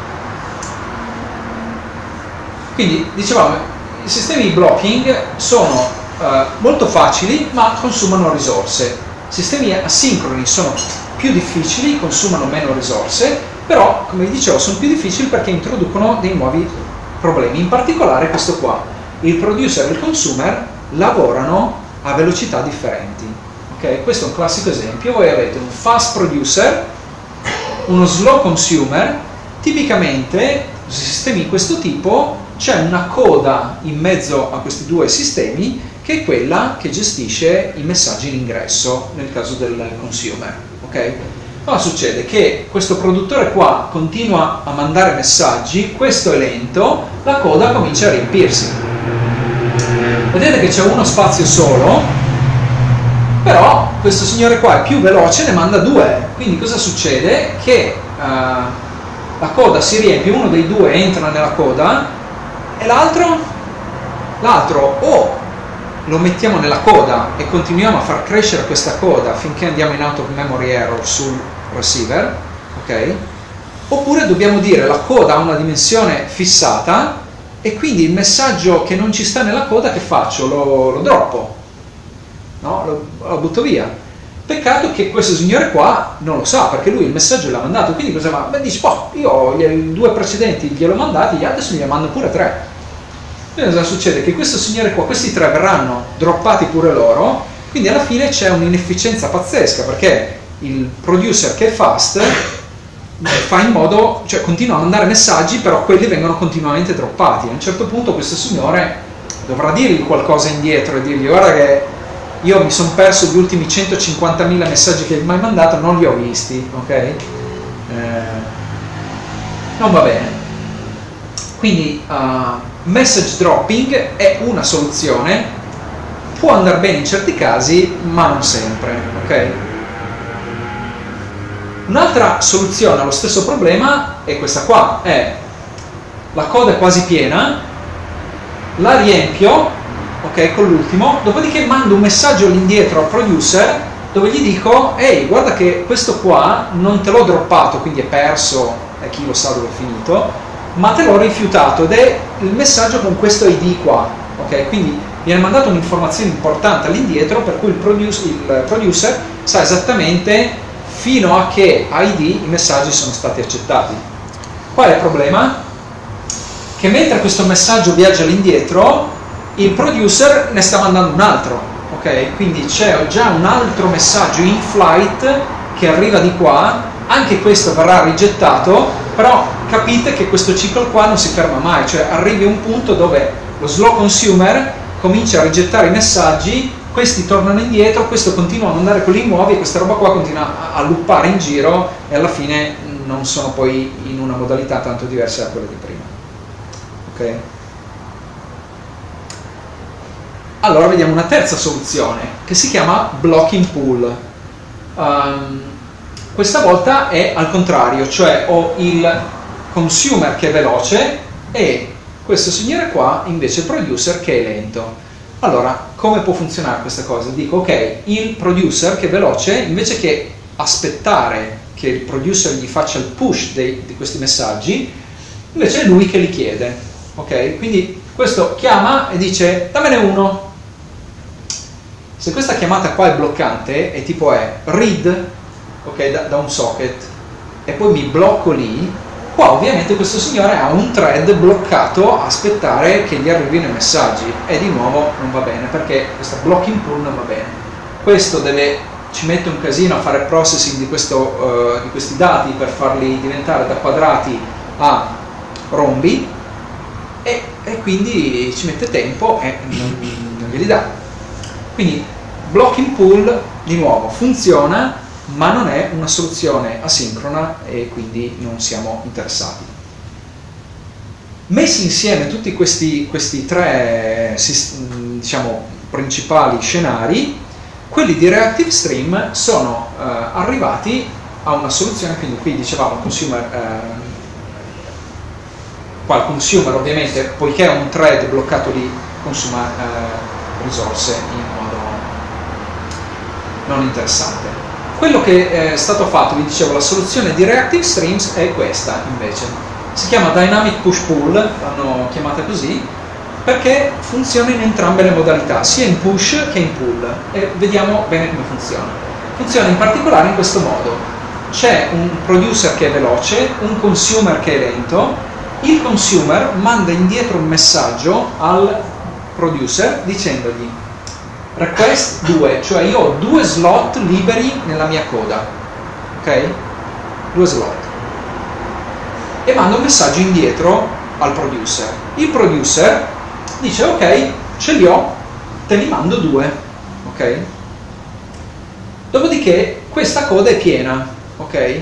Quindi dicevamo, i sistemi di blocking sono molto facili ma consumano risorse. I sistemi asincroni sono più difficili, consumano meno risorse, però come vi dicevo sono più difficili perché introducono dei nuovi problemi, in particolare questo qua. Il producer e il consumer lavorano a velocità differenti, ok? Questo è un classico esempio. Voi avete un fast producer, uno slow consumer. Tipicamente su sistemi di questo tipo c'è una coda in mezzo a questi due sistemi che è quella che gestisce i messaggi in ingresso nel caso del consumer, ok? Cosa succede? Che questo produttore qua continua a mandare messaggi, questo è lento, la coda comincia a riempirsi. Vedete che c'è uno spazio solo, però questo signore qua è più veloce, ne manda due. Quindi cosa succede? Che la coda si riempie, uno dei due entra nella coda e l'altro o lo mettiamo nella coda e continuiamo a far crescere questa coda finché andiamo in out of memory error sul receiver, ok? Oppure dobbiamo dire la coda ha una dimensione fissata e quindi il messaggio che non ci sta nella coda che faccio? Lo droppo, no? Lo butto via. Peccato che questo signore qua non lo sa, perché lui il messaggio l'ha mandato, quindi cosa fa? Beh, dice, io i due precedenti gliel'ho mandati, adesso gliene mando pure tre. Quindi cosa succede? Che questo signore qua, questi tre verranno droppati pure loro, quindi alla fine c'è un'inefficienza pazzesca, perché il producer che è fast fa in modo, cioè continua a mandare messaggi, però quelli vengono continuamente droppati. A un certo punto questo signore dovrà dirgli qualcosa indietro e dirgli guarda che io mi sono perso gli ultimi 150.000 messaggi che mi hai mandato, non li ho visti, ok? Non va bene. Quindi message dropping è una soluzione, può andare bene in certi casi ma non sempre, ok? Un'altra soluzione allo stesso problema è questa qua, è la coda è quasi piena, la riempio, ok, con l'ultimo, dopodiché mando un messaggio all'indietro al producer dove gli dico ehi, guarda che questo qua non te l'ho droppato, quindi è perso e chi lo sa dove è finito, ma te l'ho rifiutato ed è il messaggio con questo ID qua, ok? Quindi viene mandata un'informazione importante all'indietro per cui il producer sa esattamente fino a che ID i messaggi sono stati accettati. Qual è il problema? Che mentre questo messaggio viaggia all'indietro, il producer ne sta mandando un altro, ok? Quindi c'è già un altro messaggio in flight che arriva di qua, anche questo verrà rigettato, però capite che questo ciclo qua non si ferma mai, cioè arrivi a un punto dove lo slow consumer comincia a rigettare i messaggi, questi tornano indietro, questo continua a mandare quelli nuovi e questa roba qua continua a loopare in giro e alla fine non sono poi in una modalità tanto diversa da quella di prima. Ok? Allora vediamo una terza soluzione che si chiama blocking pool. Questa volta è al contrario, cioè ho il consumer che è veloce e questo signore qua invece il producer che è lento. Allora, come può funzionare questa cosa? Dico, ok, il producer che è veloce, invece che aspettare che il producer gli faccia il push di questi messaggi, invece è lui che li chiede. Ok? Quindi questo chiama e dice, dammene uno. Se questa chiamata qua è bloccante e tipo è read, ok, da un socket, e poi mi blocco lì, qua ovviamente questo signore ha un thread bloccato a aspettare che gli arrivino i messaggi e di nuovo non va bene perché questa blocking pool non va bene. Questo ci mette un casino a fare processing di questi dati per farli diventare da quadrati a rombi e quindi ci mette tempo e non glieli dà. Quindi blocking pool di nuovo funziona, ma non è una soluzione asincrona e quindi non siamo interessati. Messi insieme tutti questi tre diciamo, principali scenari, quelli di Reactive Stream sono arrivati a una soluzione, quindi qui dicevamo qua il consumer ovviamente, poiché è un thread bloccato lì, consuma risorse in modo non interessante. Quello che è stato fatto, vi dicevo, la soluzione di Reactive Streams è questa invece. Si chiama Dynamic Push Pull, l'hanno chiamata così, perché funziona in entrambe le modalità, sia in push che in pull, e vediamo bene come funziona. Funziona in particolare in questo modo. C'è un producer che è veloce, un consumer che è lento, il consumer manda indietro un messaggio al producer dicendogli request 2, cioè io ho 2 slot liberi nella mia coda, ok? 2 slot, e mando un messaggio indietro al producer. Il producer dice ok, ce li ho, te li mando 2, ok? Dopodiché questa coda è piena, ok?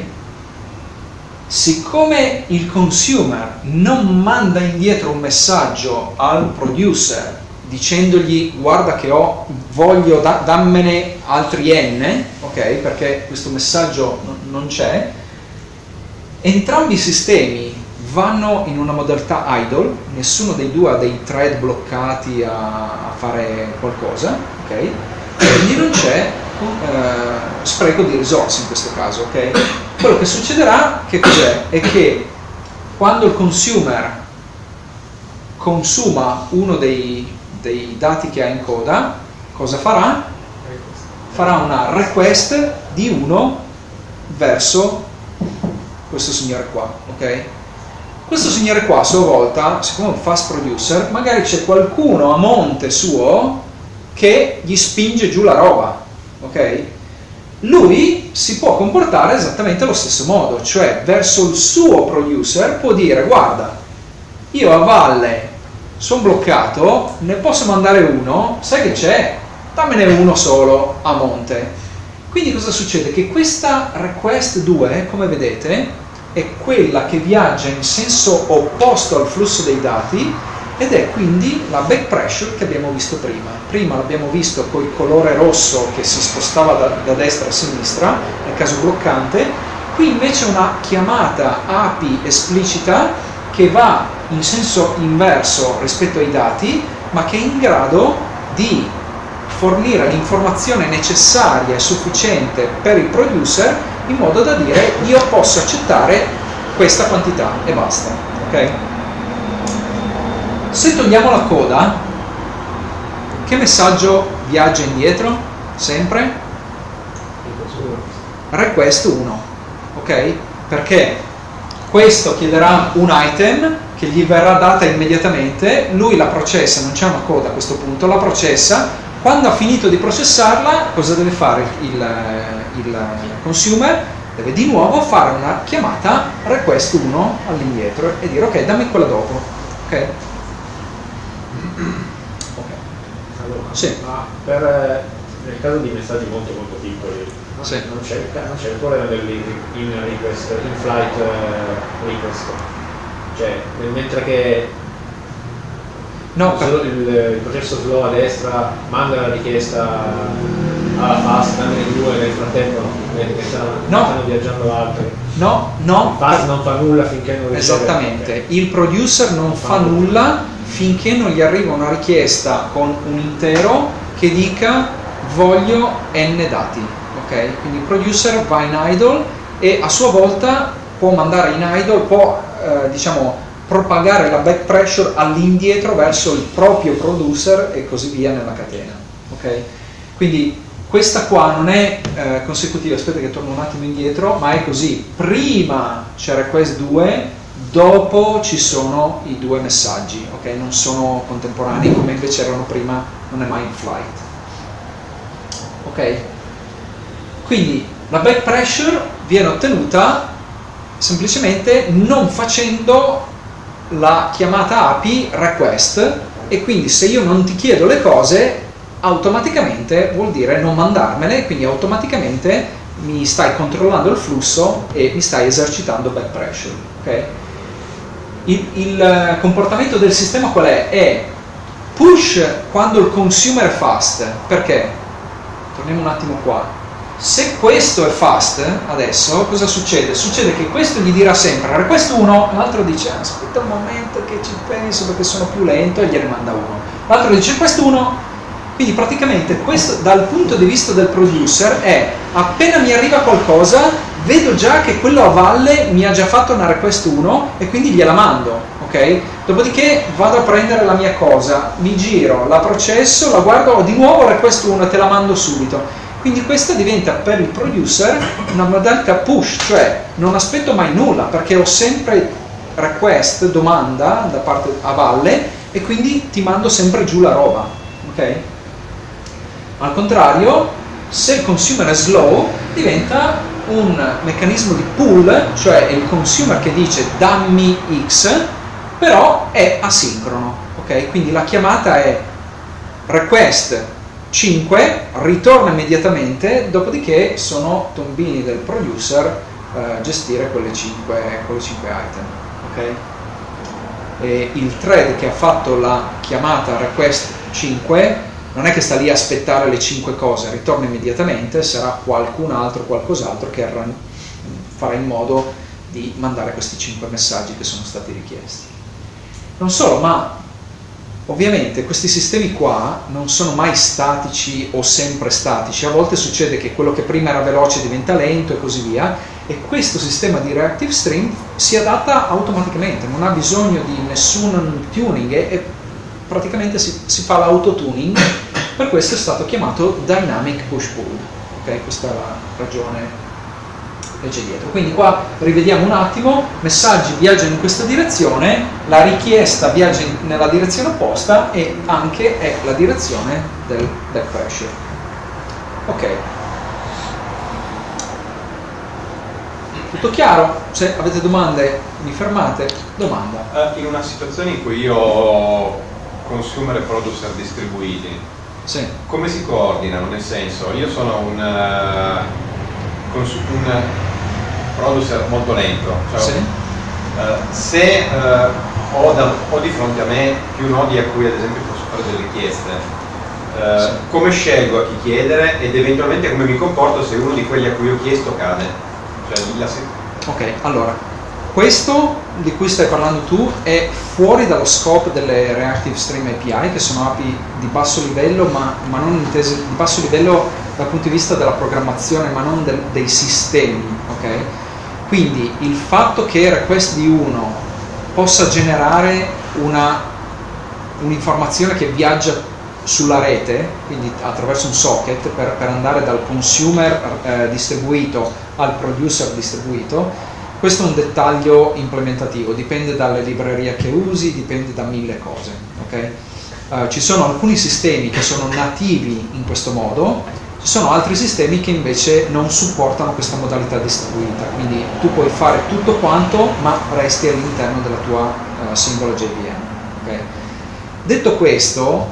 Siccome il consumer non manda indietro un messaggio al producer dicendogli guarda che voglio, dammene altri n, ok, perché questo messaggio non c'è, entrambi i sistemi vanno in una modalità idle, nessuno dei due ha dei thread bloccati a fare qualcosa, ok, quindi non c'è spreco di risorse in questo caso, ok. Quello che succederà, che cos'è? È che quando il consumer consuma uno dei dati che ha in coda, cosa farà? Farà una request di 1 verso questo signore qua, ok? Questo signore qua a sua volta, siccome è un fast producer, magari c'è qualcuno a monte suo che gli spinge giù la roba, ok? Lui si può comportare esattamente allo stesso modo, cioè verso il suo producer può dire guarda, io a valle sono bloccato, ne posso mandare uno, sai che c'è? Dammene uno solo a monte. Quindi cosa succede? Che questa request 2, come vedete, è quella che viaggia in senso opposto al flusso dei dati ed è quindi la back pressure che abbiamo visto prima. Prima l'abbiamo visto col colore rosso che si spostava da destra a sinistra, nel caso bloccante, qui invece una chiamata API esplicita che va in senso inverso rispetto ai dati, ma che è in grado di fornire l'informazione necessaria e sufficiente per il producer in modo da dire io posso accettare questa quantità e basta, ok? Se togliamo la coda, che messaggio viaggia indietro? Sempre? request 1, ok? Perché questo chiederà un item che gli verrà data immediatamente, lui la processa, non c'è una coda a questo punto, la processa, quando ha finito di processarla cosa deve fare il consumer? Deve di nuovo fare una chiamata request 1 all'indietro e dire ok, dammi quella dopo, ok? Allora, sì. Ma nel caso di messaggi molto piccoli, sì. non c'è il problema in flight request, cioè mentre che il processo slow a destra manda la richiesta alla fast, dammi in due, nel frattempo stanno viaggiando altri. No, fast non fa nulla finché non riceve. Esattamente, il producer non fa nulla finché non gli arriva una richiesta con un intero che dica voglio n dati, ok? Quindi il producer va in idle e a sua volta può mandare in idle, può diciamo propagare la back pressure all'indietro verso il proprio producer e così via nella catena, ok? Quindi questa qua non è consecutiva, aspetta che torno un attimo indietro, ma è così: prima c'è request 2, dopo ci sono i due messaggi, ok? Non sono contemporanei come invece erano prima, non è mai in flight, ok? Quindi la back pressure viene ottenuta semplicemente non facendo la chiamata API request, e quindi se io non ti chiedo le cose automaticamente vuol dire non mandarmele, quindi automaticamente mi stai controllando il flusso e mi stai esercitando back pressure, ok? Il comportamento del sistema qual è? È push quando il consumer è fast. Perché? Torniamo un attimo qua. Se questo è fast, adesso cosa succede? Succede che questo gli dirà sempre request 1, l'altro dice aspetta un momento che ci penso perché sono più lento, e gliene manda uno. L'altro dice request 1. Quindi praticamente questo dal punto di vista del producer è appena mi arriva qualcosa vedo già che quello a valle mi ha già fatto una request 1 e quindi gliela mando, ok? Dopodiché vado a prendere la mia cosa, mi giro, la processo, la guardo, di nuovo request 1 e te la mando subito. Quindi questa diventa per il producer una modalità push, cioè non aspetto mai nulla perché ho sempre request, domanda da parte a valle e quindi ti mando sempre giù la roba, ok? Al contrario, se il consumer è slow diventa un meccanismo di pull, cioè è il consumer che dice dammi X, però è asincrono, ok? Quindi la chiamata è request 5, ritorna immediatamente, dopodiché sono tombini del producer gestire quelle 5 item, ok? E il thread che ha fatto la chiamata request 5 non è che sta lì a aspettare le 5 cose, ritorna immediatamente, sarà qualcun altro, qualcos'altro che farà in modo di mandare questi 5 messaggi che sono stati richiesti. Non solo, ma ovviamente questi sistemi qua non sono mai statici o sempre statici, a volte succede che quello che prima era veloce diventa lento e così via, e questo sistema di Reactive Stream si adatta automaticamente, non ha bisogno di nessun tuning e praticamente si fa l'autotuning, per questo è stato chiamato Dynamic Push Pull, ok? Questa è la ragione che c'è dietro. Quindi qua rivediamo un attimo, messaggi viaggiano in questa direzione, la richiesta viaggia nella direzione opposta e anche è la direzione del back pressure. Ok. Tutto chiaro? Se avete domande mi fermate. Domanda. In una situazione in cui io ho consumer e producer distribuiti, sì. Come si coordinano? Nel senso, io sono un producer molto lento, cioè, sì. Se ho di fronte a me più nodi a cui ad esempio posso fare delle richieste, sì. Come scelgo a chi chiedere ed eventualmente come mi comporto se uno di quelli a cui ho chiesto cade? Cioè, ok, allora questo di cui stai parlando tu è fuori dallo scope delle Reactive Stream API, che sono API di basso livello, ma non intese di basso livello dal punto di vista della programmazione, ma non dei sistemi, ok? Quindi il fatto che request di uno possa generare un'informazione che viaggia sulla rete, quindi attraverso un socket per andare dal consumer distribuito al producer distribuito. Questo è un dettaglio implementativo, dipende dalle librerie che usi, dipende da 1000 cose, ok? Ci sono alcuni sistemi che sono nativi in questo modo, ci sono altri sistemi che invece non supportano questa modalità distribuita, quindi tu puoi fare tutto quanto ma resti all'interno della tua singola JVM, ok? Detto questo,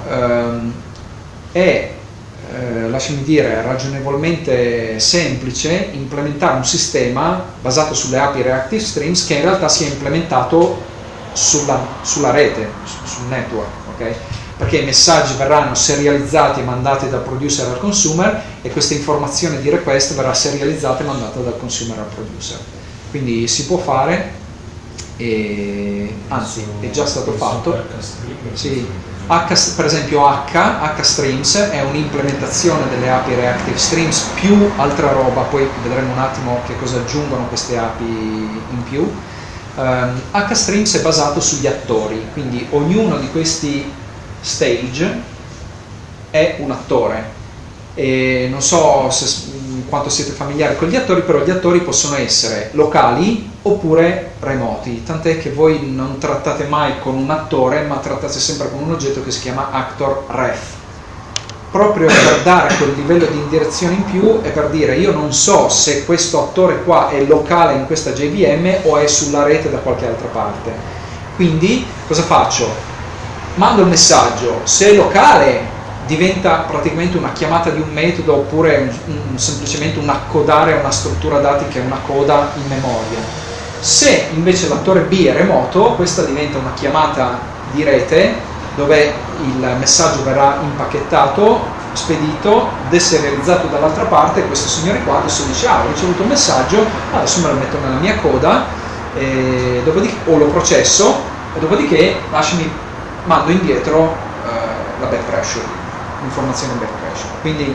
lasciami dire, ragionevolmente semplice implementare un sistema basato sulle API Reactive Streams che in realtà sia implementato sulla rete, sul network, ok? Perché i messaggi verranno serializzati e mandati dal producer al consumer e questa informazione di request verrà serializzata e mandata dal consumer al producer. Quindi si può fare, e anzi è già stato fatto. Sì. Per esempio HStreams è un'implementazione delle API Reactive Streams più altra roba, poi vedremo un attimo che cosa aggiungono queste API in più. HStreams è basato sugli attori, quindi ognuno di questi stage è un attore e non so quanto siete familiari con gli attori, però gli attori possono essere locali oppure remoti, tant'è che voi non trattate mai con un attore ma trattate sempre con un oggetto che si chiama actor ref, proprio per dare quel livello di indirezione in più e per dire io non so se questo attore qua è locale in questa JVM o è sulla rete da qualche altra parte. Quindi cosa faccio? Mando il messaggio, se è locale diventa praticamente una chiamata di un metodo oppure semplicemente un accodare a una struttura dati che è una coda in memoria. Se invece l'attore B è remoto, questa diventa una chiamata di rete dove il messaggio verrà impacchettato, spedito, deserializzato dall'altra parte e questo signore qua adesso dice ho ricevuto un messaggio, adesso me lo metto nella mia coda e dopodiché, o lo processo e dopodiché mando indietro la back pressure, l'informazione back pressure. Quindi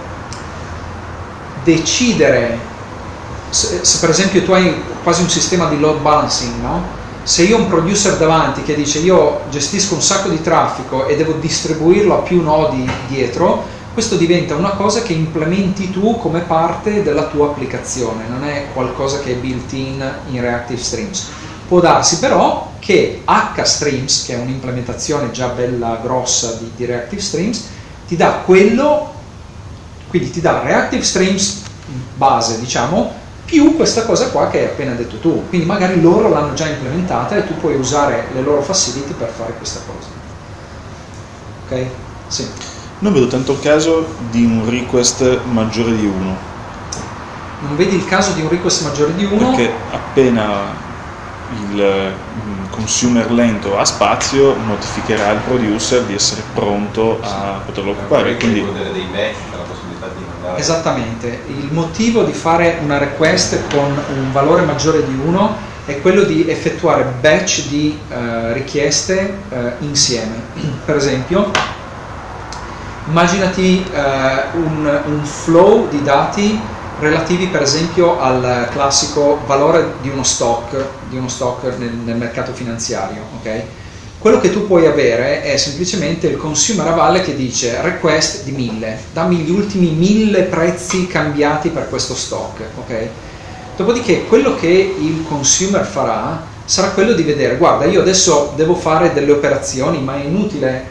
decidere, se per esempio tu hai quasi un sistema di load balancing, no? Se io ho un producer davanti che dice io gestisco un sacco di traffico e devo distribuirlo a più nodi dietro, questo diventa una cosa che implementi tu come parte della tua applicazione, non è qualcosa che è built in Reactive Streams. Può darsi però che HStreams, che è un'implementazione già bella grossa di Reactive Streams, ti dà quello, quindi ti dà Reactive Streams base, diciamo, più questa cosa qua che hai appena detto tu. Quindi magari loro l'hanno già implementata e tu puoi usare le loro facility per fare questa cosa. Ok? Sì. Non vedo tanto il caso di un request maggiore di 1. Non vedi il caso di un request maggiore di 1? Perché appena il consumer lento ha spazio, notificherà al producer di essere pronto a poterlo occupare. Quindi dei batch, la possibilità di mandare. Esattamente, il motivo di fare una request con un valore maggiore di 1 è quello di effettuare batch di richieste insieme. Per esempio, immaginati un flow di dati relativi per esempio al classico valore di uno stock nel mercato finanziario, ok? Quello che tu puoi avere è semplicemente il consumer a valle che dice request di 1000, dammi gli ultimi 1000 prezzi cambiati per questo stock, ok? Dopodiché quello che il consumer farà sarà quello di vedere, guarda io adesso devo fare delle operazioni ma è inutile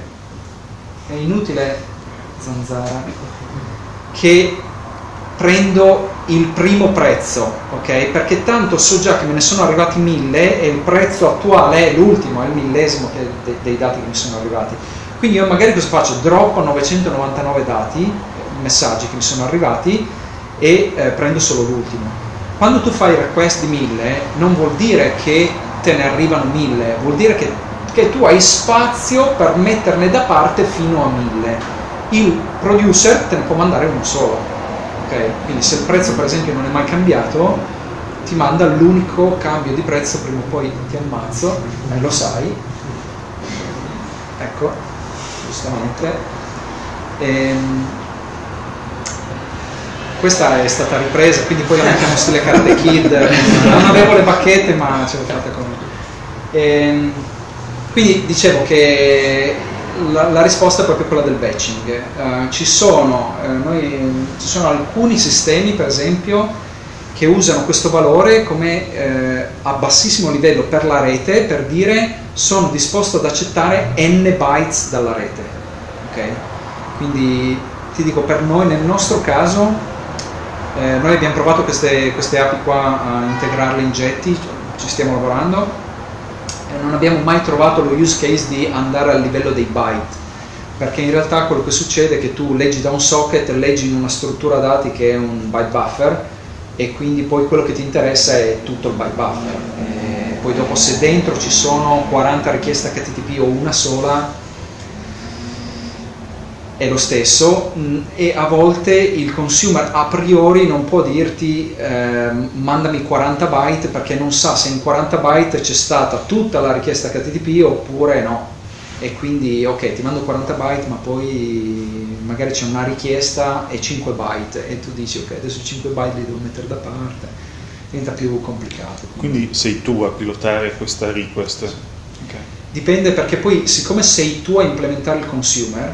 zanzara che prendo il primo prezzo, ok? Perché tanto so già che me ne sono arrivati 1000 e il prezzo attuale è l'ultimo, è il millesimo dei dati che mi sono arrivati. Quindi io magari cosa faccio? Droppo 999 dati, messaggi che mi sono arrivati e prendo solo l'ultimo. Quando tu fai request di 1000 non vuol dire che te ne arrivano 1000, vuol dire che tu hai spazio per metterne da parte fino a 1000. Il producer te ne può mandare uno solo. Okay. Quindi se il prezzo per esempio non è mai cambiato ti manda l'unico cambio di prezzo, prima o poi ti ammazzo, lo sai, ecco, giustamente. Questa è stata ripresa, quindi poi la mettiamo stile Karate Kid, non avevo le bacchette ma ce l'ho fatta con me. Quindi dicevo che la risposta è proprio quella del batching. Ci sono alcuni sistemi, per esempio, che usano questo valore come a bassissimo livello per la rete, per dire sono disposto ad accettare n bytes dalla rete. Okay? Quindi ti dico, per noi, nel nostro caso, noi abbiamo provato queste API qua a integrarle in Jetty, ci stiamo lavorando, e non abbiamo mai trovato lo use case di andare al livello dei byte, perché in realtà quello che succede è che tu leggi da un socket, leggi in una struttura dati che è un byte buffer, e quindi poi quello che ti interessa è tutto il byte buffer. E poi dopo, se dentro ci sono 40 richieste HTTP o una sola, è lo stesso, e a volte il consumer a priori non può dirti mandami 40 byte, perché non sa se in 40 byte c'è stata tutta la richiesta HTTP oppure no, e quindi ok, ti mando 40 byte, ma poi magari c'è una richiesta e 5 byte, e tu dici ok, adesso 5 byte li devo mettere da parte, diventa più complicato. Quindi sei tu a pilotare questa request? Okay. Dipende, perché poi, siccome sei tu a implementare il consumer,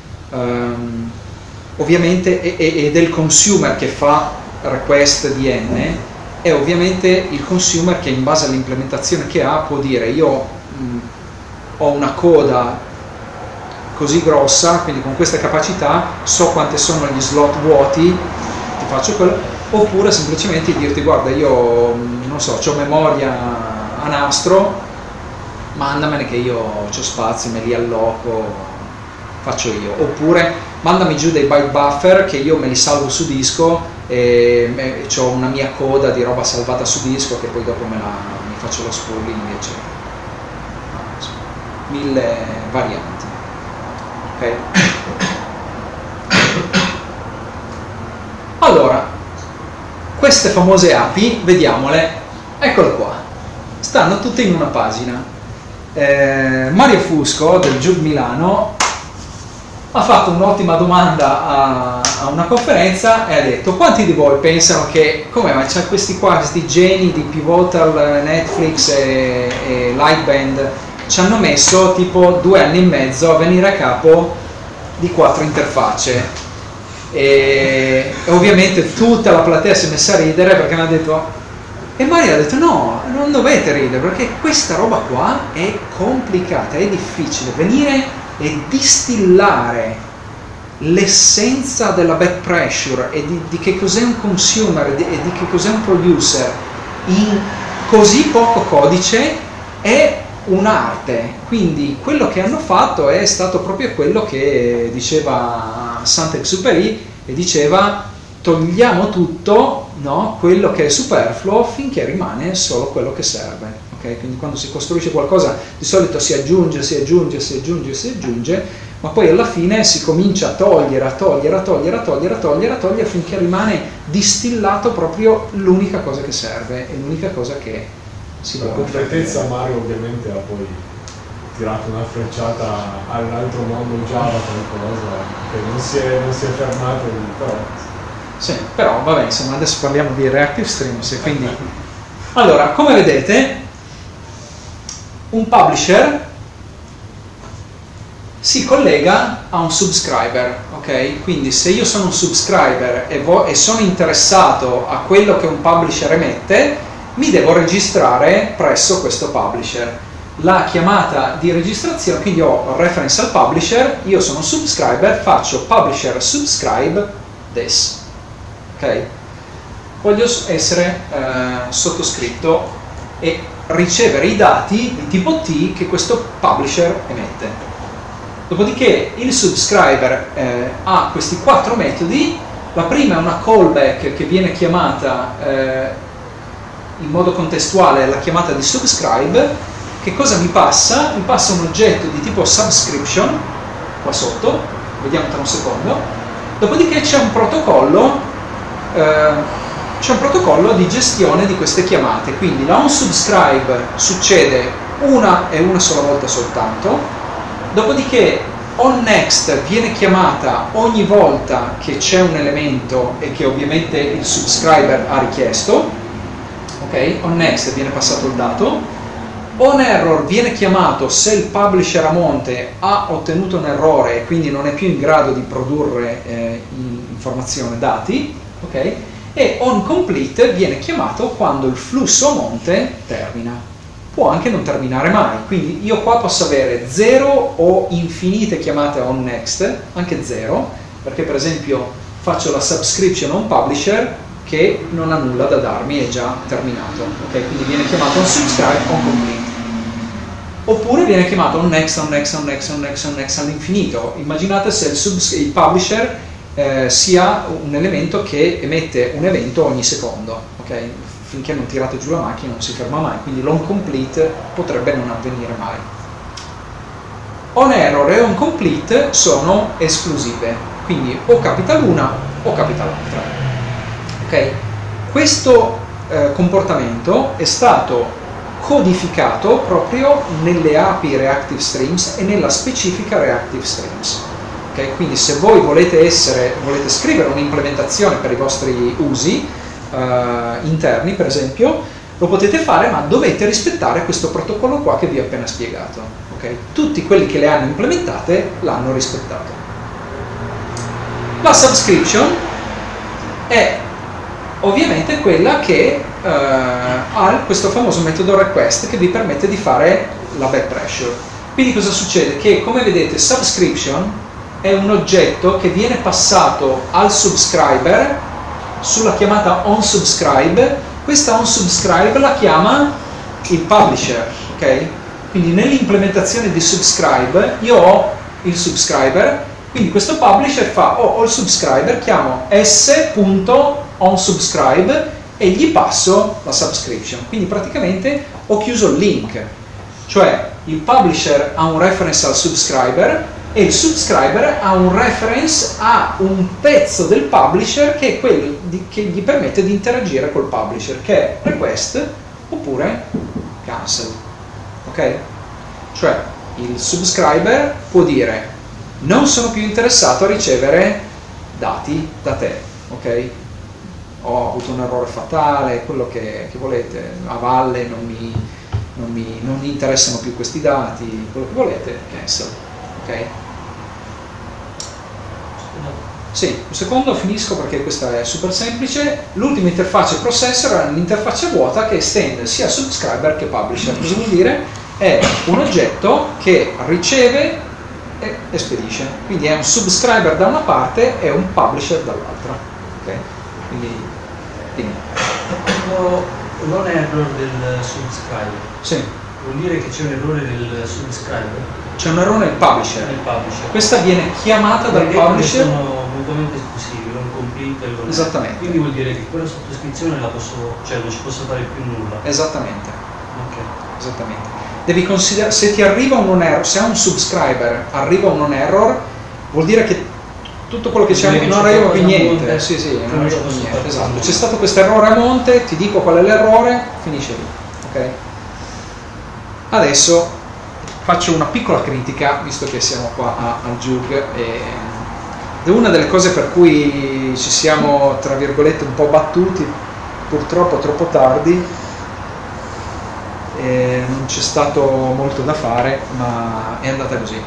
ovviamente è del consumer che fa request di n, è ovviamente il consumer che, in base all'implementazione che ha, può dire io ho una coda così grossa, quindi con queste capacità so quante sono gli slot vuoti, ti faccio quello, oppure semplicemente dirti guarda, io non so, c'ho memoria a nastro, mandamene che io ho spazio, me li alloco, faccio io, oppure mandami giù dei byte buffer che io me li salvo su disco e ho una mia coda di roba salvata su disco che poi dopo mi faccio lo spooling, eccetera. 1000 varianti. Ok? Allora, queste famose API, vediamole, eccole qua, stanno tutte in una pagina. Mario Fusco del Jug Milano ha fatto un'ottima domanda a una conferenza e ha detto: quanti di voi pensano che, come mai c'è questi geni di Pivotal, Netflix e Lightband ci hanno messo tipo 2 anni e mezzo a venire a capo di 4 interfacce? E ovviamente tutta la platea si è messa a ridere, perché mi ha detto, e Mario ha detto no, non dovete ridere, perché questa roba qua è complicata, è difficile venire e distillare l'essenza della back pressure e di che cos'è un consumer e di che cos'è un producer in così poco codice è un'arte. Quindi quello che hanno fatto è stato proprio quello che diceva Saint-Exupéry, e diceva togliamo tutto, no? Quello che è superfluo finché rimane solo quello che serve. Okay? Quindi quando si costruisce qualcosa di solito si aggiunge, ma poi alla fine si comincia a togliere finché rimane distillato proprio l'unica cosa che serve e l'unica cosa che si vuole. Per completezza Mario ovviamente ha poi tirato una frecciata all'altro mondo Java, qualcosa che non si è fermato, però... Sì, però vabbè, insomma, adesso parliamo di Reactive Streams e quindi... Allora, come vedete, un publisher si collega a un subscriber, ok? Quindi se io sono un subscriber e sono interessato a quello che un publisher emette, mi devo registrare presso questo publisher. La chiamata di registrazione, quindi ho reference al publisher, io sono un subscriber, faccio publisher subscribe this, ok? Voglio essere sottoscritto e ricevere i dati di tipo T che questo publisher emette. Dopodiché il subscriber ha questi 4 metodi. La prima è una callback che viene chiamata in modo contestuale alla chiamata di subscribe. Che cosa mi passa? Mi passa un oggetto di tipo subscription qua sotto, vediamo tra un secondo. Dopodiché c'è un protocollo di gestione di queste chiamate. Quindi la onSubscribe succede una sola volta soltanto. Dopodiché onNext viene chiamata ogni volta che c'è un elemento e che ovviamente il subscriber ha richiesto. Ok, onNext viene passato il dato. OnError viene chiamato se il publisher a monte ha ottenuto un errore e quindi non è più in grado di produrre informazione, dati, ok? E onComplete viene chiamato quando il flusso a monte termina. Può anche non terminare mai, quindi io qua posso avere 0 o infinite chiamate onNext, anche 0, perché per esempio faccio la subscription a un publisher che non ha nulla da darmi, è già terminato, ok? Quindi viene chiamato onSubscribe, onComplete. Oppure viene chiamato onNext, onNext, onNext, onNext, onNext all'infinito. Immaginate se il publisher sia un elemento che emette un evento ogni secondo, ok? Finché non tirate giù la macchina non si ferma mai, quindi l'onComplete potrebbe non avvenire mai. OnError e onComplete sono esclusive, quindi o capita l'una o capita l'altra. Ok? Questo comportamento è stato codificato proprio nelle API Reactive Streams e nella specifica Reactive Streams. Okay? Quindi se voi volete scrivere un'implementazione per i vostri usi interni, per esempio, lo potete fare, ma dovete rispettare questo protocollo qua che vi ho appena spiegato. Okay? Tutti quelli che le hanno implementate l'hanno rispettato. La subscription è ovviamente quella che ha questo famoso metodo request che vi permette di fare la back pressure. Quindi cosa succede? Che come vedete subscription è un oggetto che viene passato al subscriber sulla chiamata onSubscribe. Questa onSubscribe la chiama il publisher, ok? Quindi nell'implementazione di subscribe io ho il subscriber, quindi questo publisher fa ho il subscriber, chiamo s.onSubscribe e gli passo la subscription. Quindi praticamente ho chiuso il link, cioè il publisher ha un reference al subscriber e il subscriber ha un reference a un pezzo del publisher che è quello che gli permette di interagire col publisher, che è request oppure cancel. Ok? Cioè il subscriber può dire non sono più interessato a ricevere dati da te, ok? Ho avuto un errore fatale, quello che volete, a valle non mi interessano più questi dati, quello che volete, cancel, ok? Sì, un secondo, finisco perché questa è super semplice. L'ultima interfaccia processor è un'interfaccia vuota che estende sia subscriber che publisher. Cosa vuol dire? È un oggetto che riceve e spedisce, quindi è un subscriber da una parte e un publisher dall'altra. Okay? Quindi dimmi. L'OnError del subscriber, sì. Vuol dire che c'è un errore del subscriber? C'è un errore nel publisher. Questa viene chiamata dal publisher. Sono mutuamente esclusivi, l'onComplete e l'OnError. Esattamente. Quindi vuol dire che quella sottoscrizione non ci posso fare più nulla. Esattamente. Ok. Esattamente. Devi considerare, se ti arriva un OnError, se a un subscriber arriva un OnError, vuol dire che tutto quello che c'è non arriva più niente. Sì, non arriva più niente. Esatto. C'è stato questo errore a monte, ti dico qual è l'errore, finisce lì. Ok? Adesso faccio una piccola critica, visto che siamo qua al Jug, ed una delle cose per cui ci siamo, tra virgolette, un po' battuti, purtroppo troppo tardi, non c'è stato molto da fare, ma è andata così.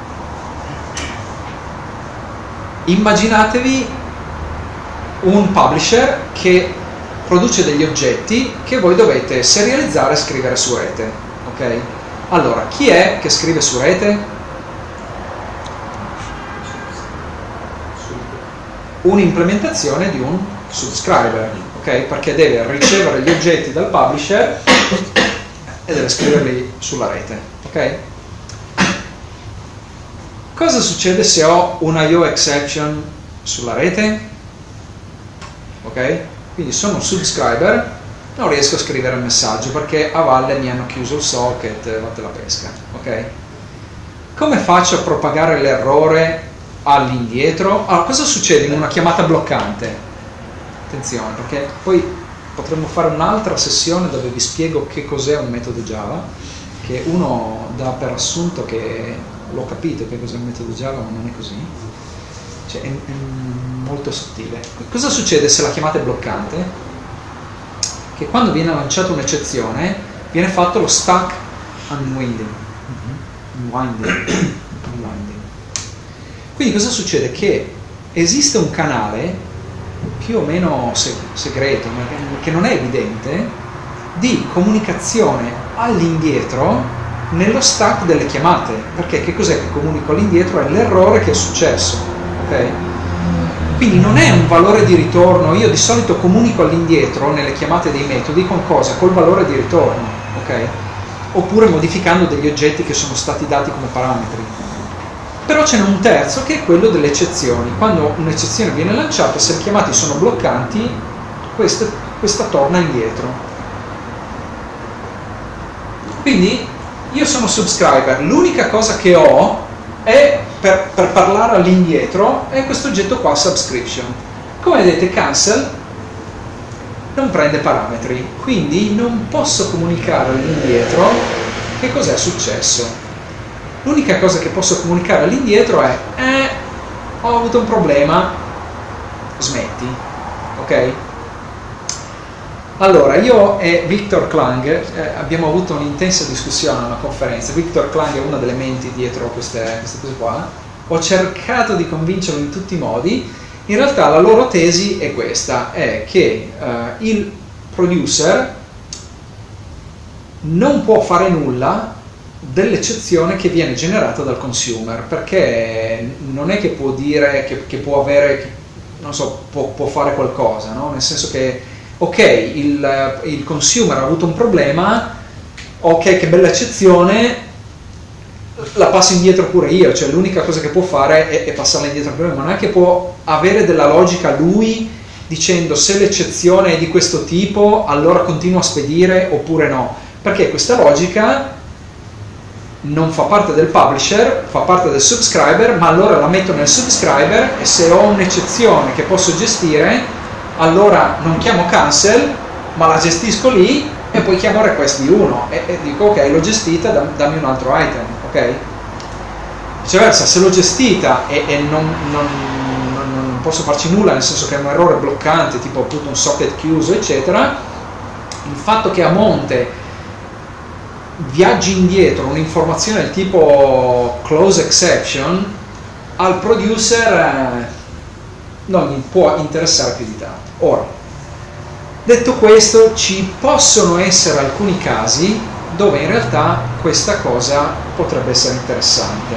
Immaginatevi un publisher che produce degli oggetti che voi dovete serializzare e scrivere su rete, ok? Allora, chi è che scrive su rete? Un'implementazione di un subscriber, ok? Perché deve ricevere gli oggetti dal publisher e deve scriverli sulla rete, ok? Cosa succede se ho una IO exception sulla rete? Ok? Quindi sono un subscriber, non riesco a scrivere il messaggio perché a valle mi hanno chiuso il socket, vatte la pesca, ok? Come faccio a propagare l'errore all'indietro? Allora, cosa succede in una chiamata bloccante? Attenzione, perché poi potremmo fare un'altra sessione dove vi spiego che cos'è un metodo Java, che uno dà per assunto che l'ho capito che cos'è un metodo Java, ma non è così, cioè è molto sottile. Cosa succede se la chiamata è bloccante? Che quando viene lanciata un'eccezione viene fatto lo stack unwinding. Quindi cosa succede? Che esiste un canale più o meno segreto, ma che non è evidente, di comunicazione all'indietro nello stack delle chiamate, perché che cos'è che comunico all'indietro? È l'errore che è successo, ok? Quindi non è un valore di ritorno. Io di solito comunico all'indietro nelle chiamate dei metodi con cosa? Col valore di ritorno, ok? Oppure modificando degli oggetti che sono stati dati come parametri. Però ce n'è un terzo che è quello delle eccezioni. Quando un'eccezione viene lanciata, se le chiamate sono bloccanti, questa torna indietro. Quindi io sono subscriber, l'unica cosa che ho è per parlare all'indietro è questo oggetto qua, subscription. Come vedete, cancel non prende parametri, quindi non posso comunicare all'indietro che cos'è successo. L'unica cosa che posso comunicare all'indietro è ho avuto un problema, smetti, ok? Allora, io e Victor Klang abbiamo avuto un'intensa discussione a una conferenza. Victor Klang è una delle menti dietro queste cose qua. Ho cercato di convincerlo in tutti i modi. In realtà la loro tesi è questa, è che il producer non può fare nulla dell'eccezione che viene generata dal consumer, perché non è che può dire che può avere, non so, può fare qualcosa, no? Nel senso che ok, il consumer ha avuto un problema, ok, che bella eccezione, la passo indietro pure io, cioè l'unica cosa che può fare è passarla indietro pure io, ma non è che può avere della logica lui dicendo se l'eccezione è di questo tipo allora continuo a spedire oppure no, perché questa logica non fa parte del publisher, fa parte del subscriber, ma allora la metto nel subscriber e se ho un'eccezione che posso gestire allora non chiamo cancel, ma la gestisco lì e poi chiamo request di 1 e dico ok, l'ho gestita, dammi un altro item, ok? Viceversa, se l'ho gestita e non posso farci nulla, nel senso che è un errore bloccante, tipo appunto un socket chiuso, eccetera, il fatto che a monte viaggi indietro un'informazione del tipo close exception, al producer non gli può interessare più di tanto. Ora, detto questo, ci possono essere alcuni casi dove in realtà questa cosa potrebbe essere interessante.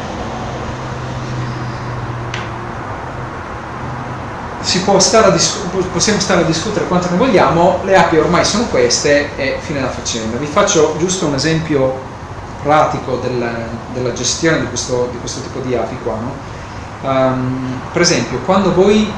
Possiamo stare a discutere quanto ne vogliamo, le API ormai sono queste e fine la faccenda. Vi faccio giusto un esempio pratico della gestione di questo tipo di API qua, no? Per esempio, quando voi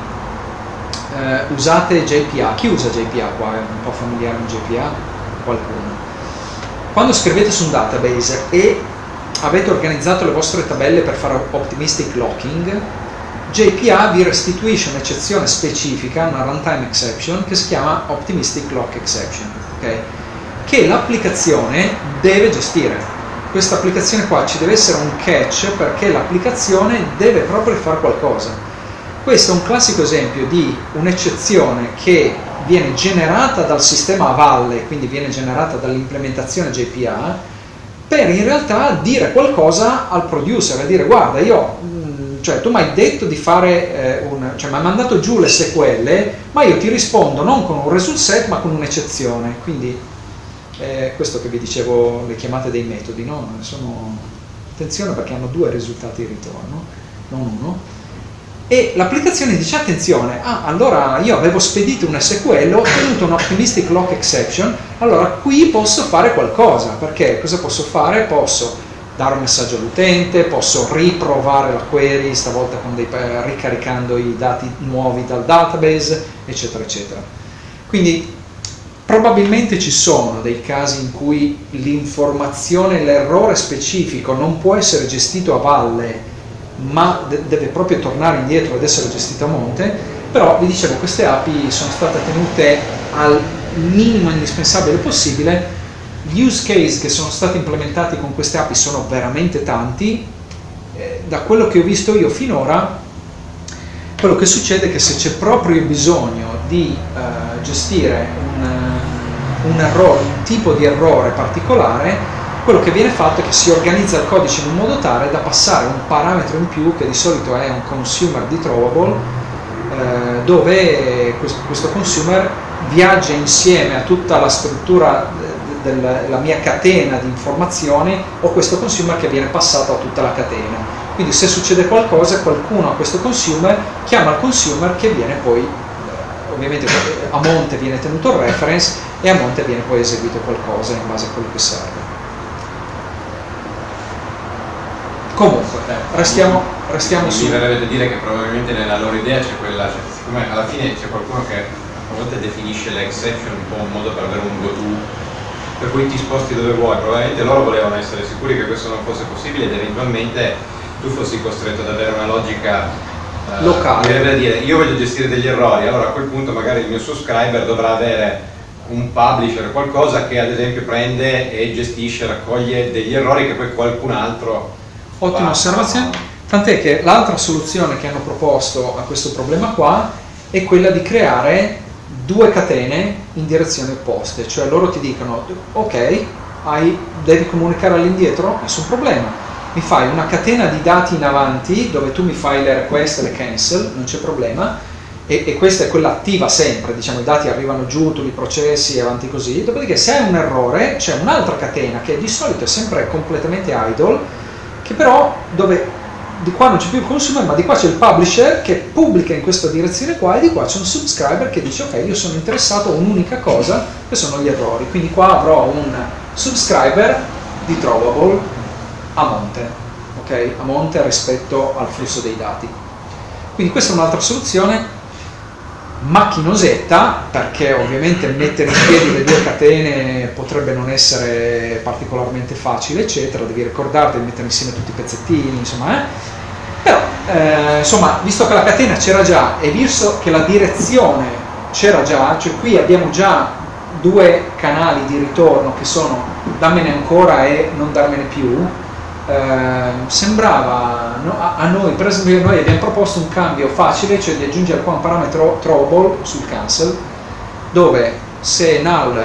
usate JPA, chi usa JPA qua? È un po' familiare con JPA? Qualcuno. Quando scrivete su un database e avete organizzato le vostre tabelle per fare optimistic locking, JPA vi restituisce un'eccezione specifica, una runtime exception, che si chiama optimistic lock exception, okay? Che l'applicazione deve gestire. Questa applicazione qua ci deve essere un catch perché l'applicazione deve proprio fare qualcosa. Questo è un classico esempio di un'eccezione che viene generata dal sistema a valle, quindi viene generata dall'implementazione JPA, per in realtà dire qualcosa al producer, e dire guarda, cioè tu mi hai detto di fare cioè mi hai mandato giù le SQL, ma io ti rispondo non con un result set ma con un'eccezione. Quindi questo che vi dicevo, le chiamate dei metodi, no? Attenzione perché hanno 2 risultati di ritorno, non uno. E l'applicazione dice attenzione, allora io avevo spedito un SQL, ho ottenuto un optimistic lock exception, allora qui posso fare qualcosa, perché cosa posso fare? Posso dare un messaggio all'utente, posso riprovare la query, stavolta ricaricando i dati nuovi dal database, eccetera, eccetera. Quindi probabilmente ci sono dei casi in cui l'informazione, l'errore specifico non può essere gestito a valle, ma deve proprio tornare indietro ed essere gestito a monte, però vi dicevo, queste API sono state tenute al minimo indispensabile possibile. Gli use case che sono stati implementati con queste API sono veramente tanti. Da quello che ho visto io finora, quello che succede è che se c'è proprio bisogno di gestire un errore, un tipo di errore particolare, quello che viene fatto è che si organizza il codice in un modo tale da passare un parametro in più, che di solito è un consumer di throwable, dove questo consumer viaggia insieme a tutta la struttura della mia catena di informazioni, o questo consumer che viene passato a tutta la catena. Quindi se succede qualcosa, qualcuno a questo consumer chiama il consumer, che viene poi, ovviamente a monte viene tenuto il reference e a monte viene poi eseguito qualcosa in base a quello che serve. Comunque, restiamo su... Mi verrebbe da dire che probabilmente nella loro idea c'è quella, cioè, siccome alla fine c'è qualcuno che a volte definisce l'exception un po' un modo per avere un go-to, per cui ti sposti dove vuoi, probabilmente loro volevano essere sicuri che questo non fosse possibile ed eventualmente tu fossi costretto ad avere una logica locale. Mi verrebbe da dire, io voglio gestire degli errori, allora a quel punto magari il mio subscriber dovrà avere un publisher, qualcosa che ad esempio prende e gestisce, raccoglie degli errori che poi qualcun altro... Ottima osservazione, tant'è che l'altra soluzione che hanno proposto a questo problema qua è quella di creare due catene in direzioni opposte, cioè loro ti dicono ok, devi comunicare all'indietro, nessun problema, mi fai una catena di dati in avanti dove tu mi fai le request e le cancel, non c'è problema, e questa è quella attiva sempre, diciamo i dati arrivano giù, tu li processi e avanti così, dopodiché se hai un errore c'è un'altra catena che di solito è sempre completamente idle, che però dove di qua non c'è più il consumer, ma di qua c'è il publisher che pubblica in questa direzione qua, e di qua c'è un subscriber che dice ok, io sono interessato a un'unica cosa, che sono gli errori, quindi qua avrò un subscriber di throwable a monte, ok? A monte rispetto al flusso dei dati. Quindi questa è un'altra soluzione macchinosetta, perché ovviamente mettere in piedi le due catene potrebbe non essere particolarmente facile, eccetera, devi ricordarti di mettere insieme tutti i pezzettini, insomma, però insomma, visto che la catena c'era già e visto che la direzione c'era già, cioè qui abbiamo già due canali di ritorno che sono dammene ancora e non darmene più, sembrava a noi, per esempio noi abbiamo proposto un cambio facile, cioè di aggiungere qua un parametro throwable sul cancel, dove se è null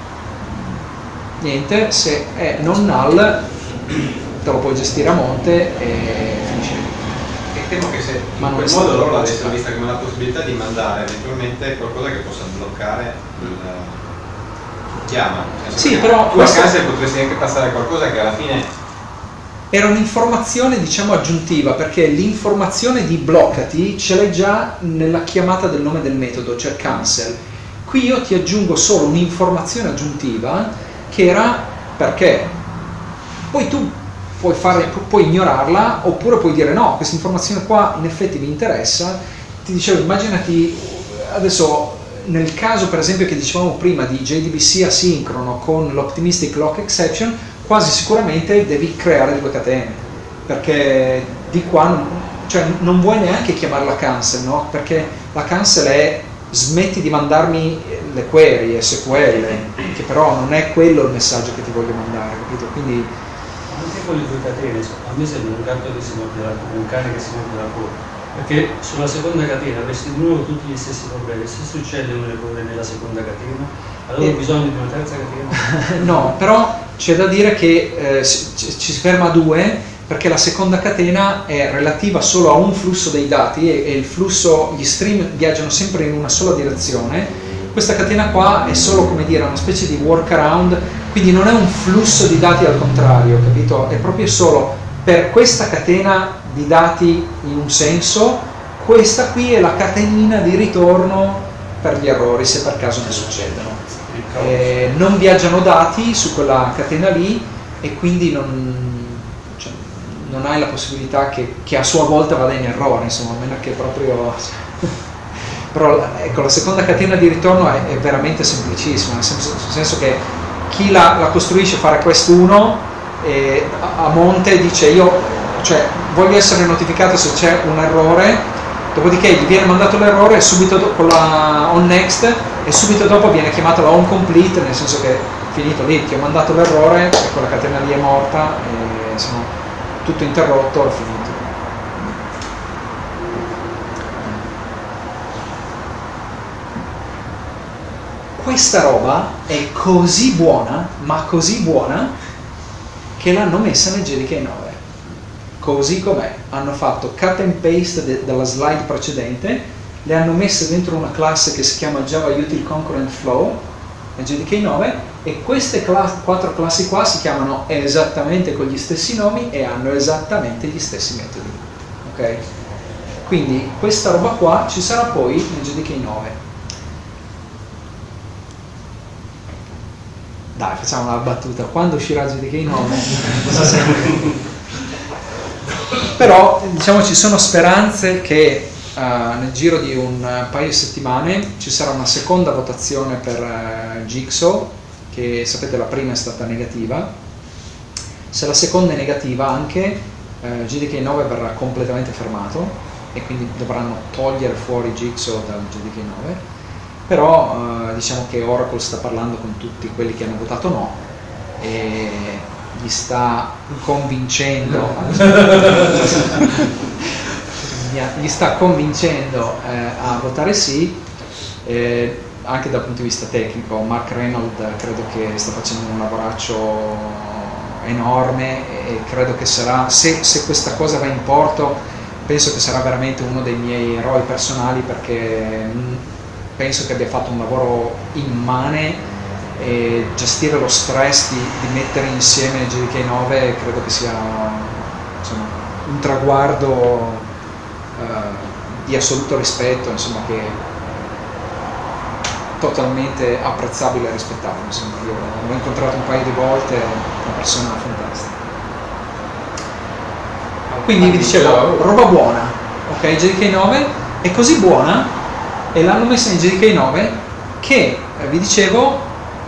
niente, se è non null te lo puoi gestire a monte e finisce. E temo che se in quel modo loro l'avessero vista come la possibilità di mandare eventualmente qualcosa che possa bloccare il chiama. Sì, però tu a cancel potresti anche passare qualcosa che alla fine era un'informazione, diciamo, aggiuntiva, perché l'informazione di bloccati ce l'hai già nella chiamata del nome del metodo, cioè cancel. Qui io ti aggiungo solo un'informazione aggiuntiva che era perché poi tu puoi ignorarla, oppure puoi dire no, questa informazione qua in effetti mi interessa. Ti dicevo, immaginati adesso nel caso per esempio che dicevamo prima di JDBC asincrono con l'optimistic lock exception, quasi sicuramente devi creare due catene, perché di qua non vuoi neanche chiamarla cancel, no? Perché la cancel è smetti di mandarmi le query SQL, che però non è quello il messaggio che ti voglio mandare, capito? Quindi anche con le due catene, a me sembra un gatto che si morde la coda, un cane che si morde la coda, perché sulla seconda catena avresti di nuovo tutti gli stessi problemi. Se succede un errore nella seconda catena, allora ho bisogno di una terza catena? No, però c'è da dire che ci si ferma a due, perché la seconda catena è relativa solo a un flusso dei dati e il flusso, gli stream viaggiano sempre in una sola direzione. Questa catena qua è solo, come dire, una specie di workaround, quindi non è un flusso di dati al contrario, capito? È proprio solo per questa catena di dati in un senso, questa qui è la catenina di ritorno per gli errori, se per caso ne succedono. Non viaggiano dati su quella catena lì e quindi non hai la possibilità che a sua volta vada in errore, insomma, a meno che proprio... Però ecco, la seconda catena di ritorno è veramente semplicissima, nel senso che chi la costruisce fa request 1 e a monte dice voglio essere notificato se c'è un errore, dopodiché gli viene mandato l'errore e subito con la on next e subito dopo viene chiamata la on complete, nel senso che finito lì, ti ho mandato l'errore e quella catena lì è morta e insomma tutto interrotto, è finito. Questa roba è così buona, ma così buona, che l'hanno messa nel JDK 9, così com'è. Hanno fatto cut and paste dalla slide precedente, le hanno messe dentro una classe che si chiama Java Util Concurrent Flow nel JDK 9, e queste 4 classi qua si chiamano esattamente con gli stessi nomi e hanno esattamente gli stessi metodi. Ok? Quindi questa roba qua ci sarà poi nel JDK 9. Dai, facciamo una battuta. Quando uscirà il JDK 9? Però, diciamo, ci sono speranze che nel giro di un paio di settimane ci sarà una seconda votazione per Jigsaw, che sapete la prima è stata negativa. Se la seconda è negativa anche, JDK 9 verrà completamente fermato e quindi dovranno togliere fuori Jigsaw dal JDK 9. Però diciamo che Oracle sta parlando con tutti quelli che hanno votato no e gli sta convincendo a votare sì, anche dal punto di vista tecnico. Mark Reynolds credo che sta facendo un lavoraccio enorme e credo che sarà, se questa cosa va in porto, penso che sarà veramente uno dei miei eroi personali, perché penso che abbia fatto un lavoro immane e gestire lo stress di mettere insieme JDK 9 credo che sia, insomma, un traguardo di assoluto rispetto, insomma, che totalmente apprezzabile e rispettabile. Insomma, io l'ho incontrato un paio di volte, è una persona fantastica. Quindi vi dicevo, roba buona, ok? JDK 9 è così buona e l'hanno messa in JDK 9 che, vi dicevo,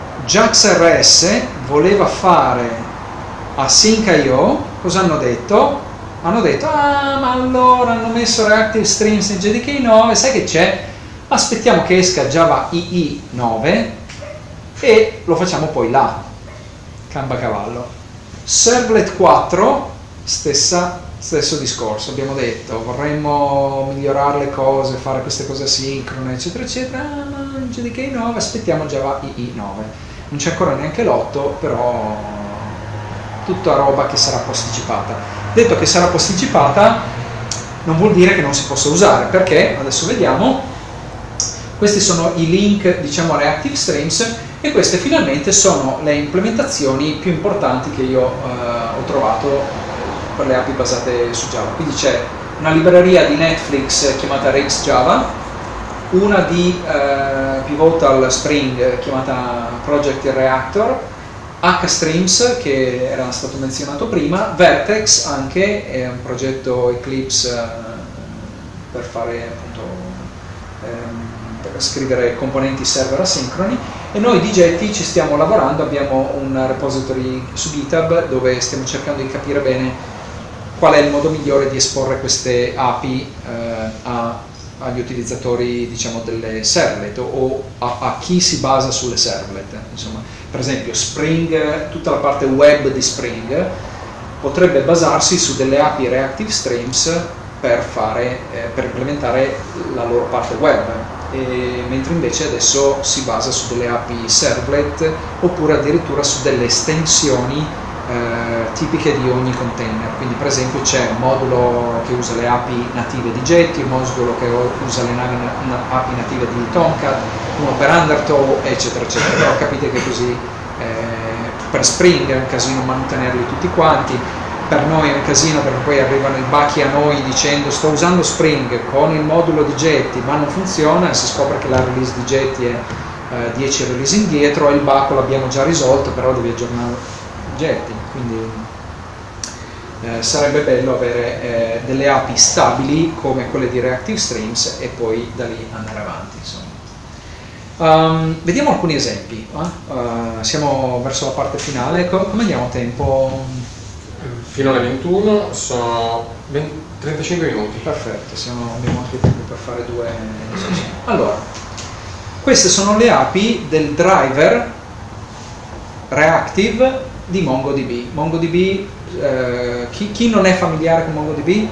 JAX-RS voleva fare Async.io. Cosa hanno detto? Hanno detto, ma allora hanno messo Reactive Streams in JDK 9, sai che c'è? Aspettiamo che esca Java EE 9 e lo facciamo poi là, cambacavallo. Servlet 4, stesso discorso, abbiamo detto vorremmo migliorare le cose, fare queste cose asincrone eccetera eccetera, ma in JDK 9 aspettiamo Java EE 9. Non c'è ancora neanche l'8, però tutta roba che sarà posticipata. Detto che sarà posticipata non vuol dire che non si possa usare, perché adesso vediamo, questi sono i link, diciamo, a Reactive Streams, e queste finalmente sono le implementazioni più importanti che io ho trovato per le API basate su Java. Quindi c'è una libreria di Netflix chiamata RxJava, una di Pivotal Spring chiamata Project Reactor, HStreams che era stato menzionato prima, Vertex anche, è un progetto Eclipse per fare appunto per scrivere componenti server asincroni, e noi di Jetty ci stiamo lavorando, abbiamo un repository su GitHub dove stiamo cercando di capire bene qual è il modo migliore di esporre queste API agli utilizzatori, diciamo, delle servlet o a chi si basa sulle servlet. Insomma, per esempio Spring, tutta la parte web di Spring potrebbe basarsi su delle API Reactive Streams per implementare la loro parte web, mentre invece adesso si basa su delle API servlet oppure addirittura su delle estensioni tipiche di ogni container. Quindi per esempio c'è un modulo che usa le API native di Jetty, un modulo che usa le API native di Tomcat, uno per Undertow eccetera eccetera. Però capite che così per Spring è un casino mantenerli tutti quanti, per noi è un casino perché poi arrivano i bachi a noi dicendo sto usando Spring con il modulo di Jetty ma non funziona, e si scopre che la release di Jetty è 10 release indietro e il baco l'abbiamo già risolto, però devi aggiornare Jetty. Quindi sarebbe bello avere delle API stabili come quelle di Reactive Streams e poi da lì andare avanti, insomma. Vediamo alcuni esempi. Siamo verso la parte finale. Come andiamo a tempo? Fino alle 21 sono 35 minuti. Perfetto, abbiamo anche tempo per fare due sessioni. Allora, queste sono le API del driver Reactive di MongoDB. MongoDB, chi non è familiare con MongoDB?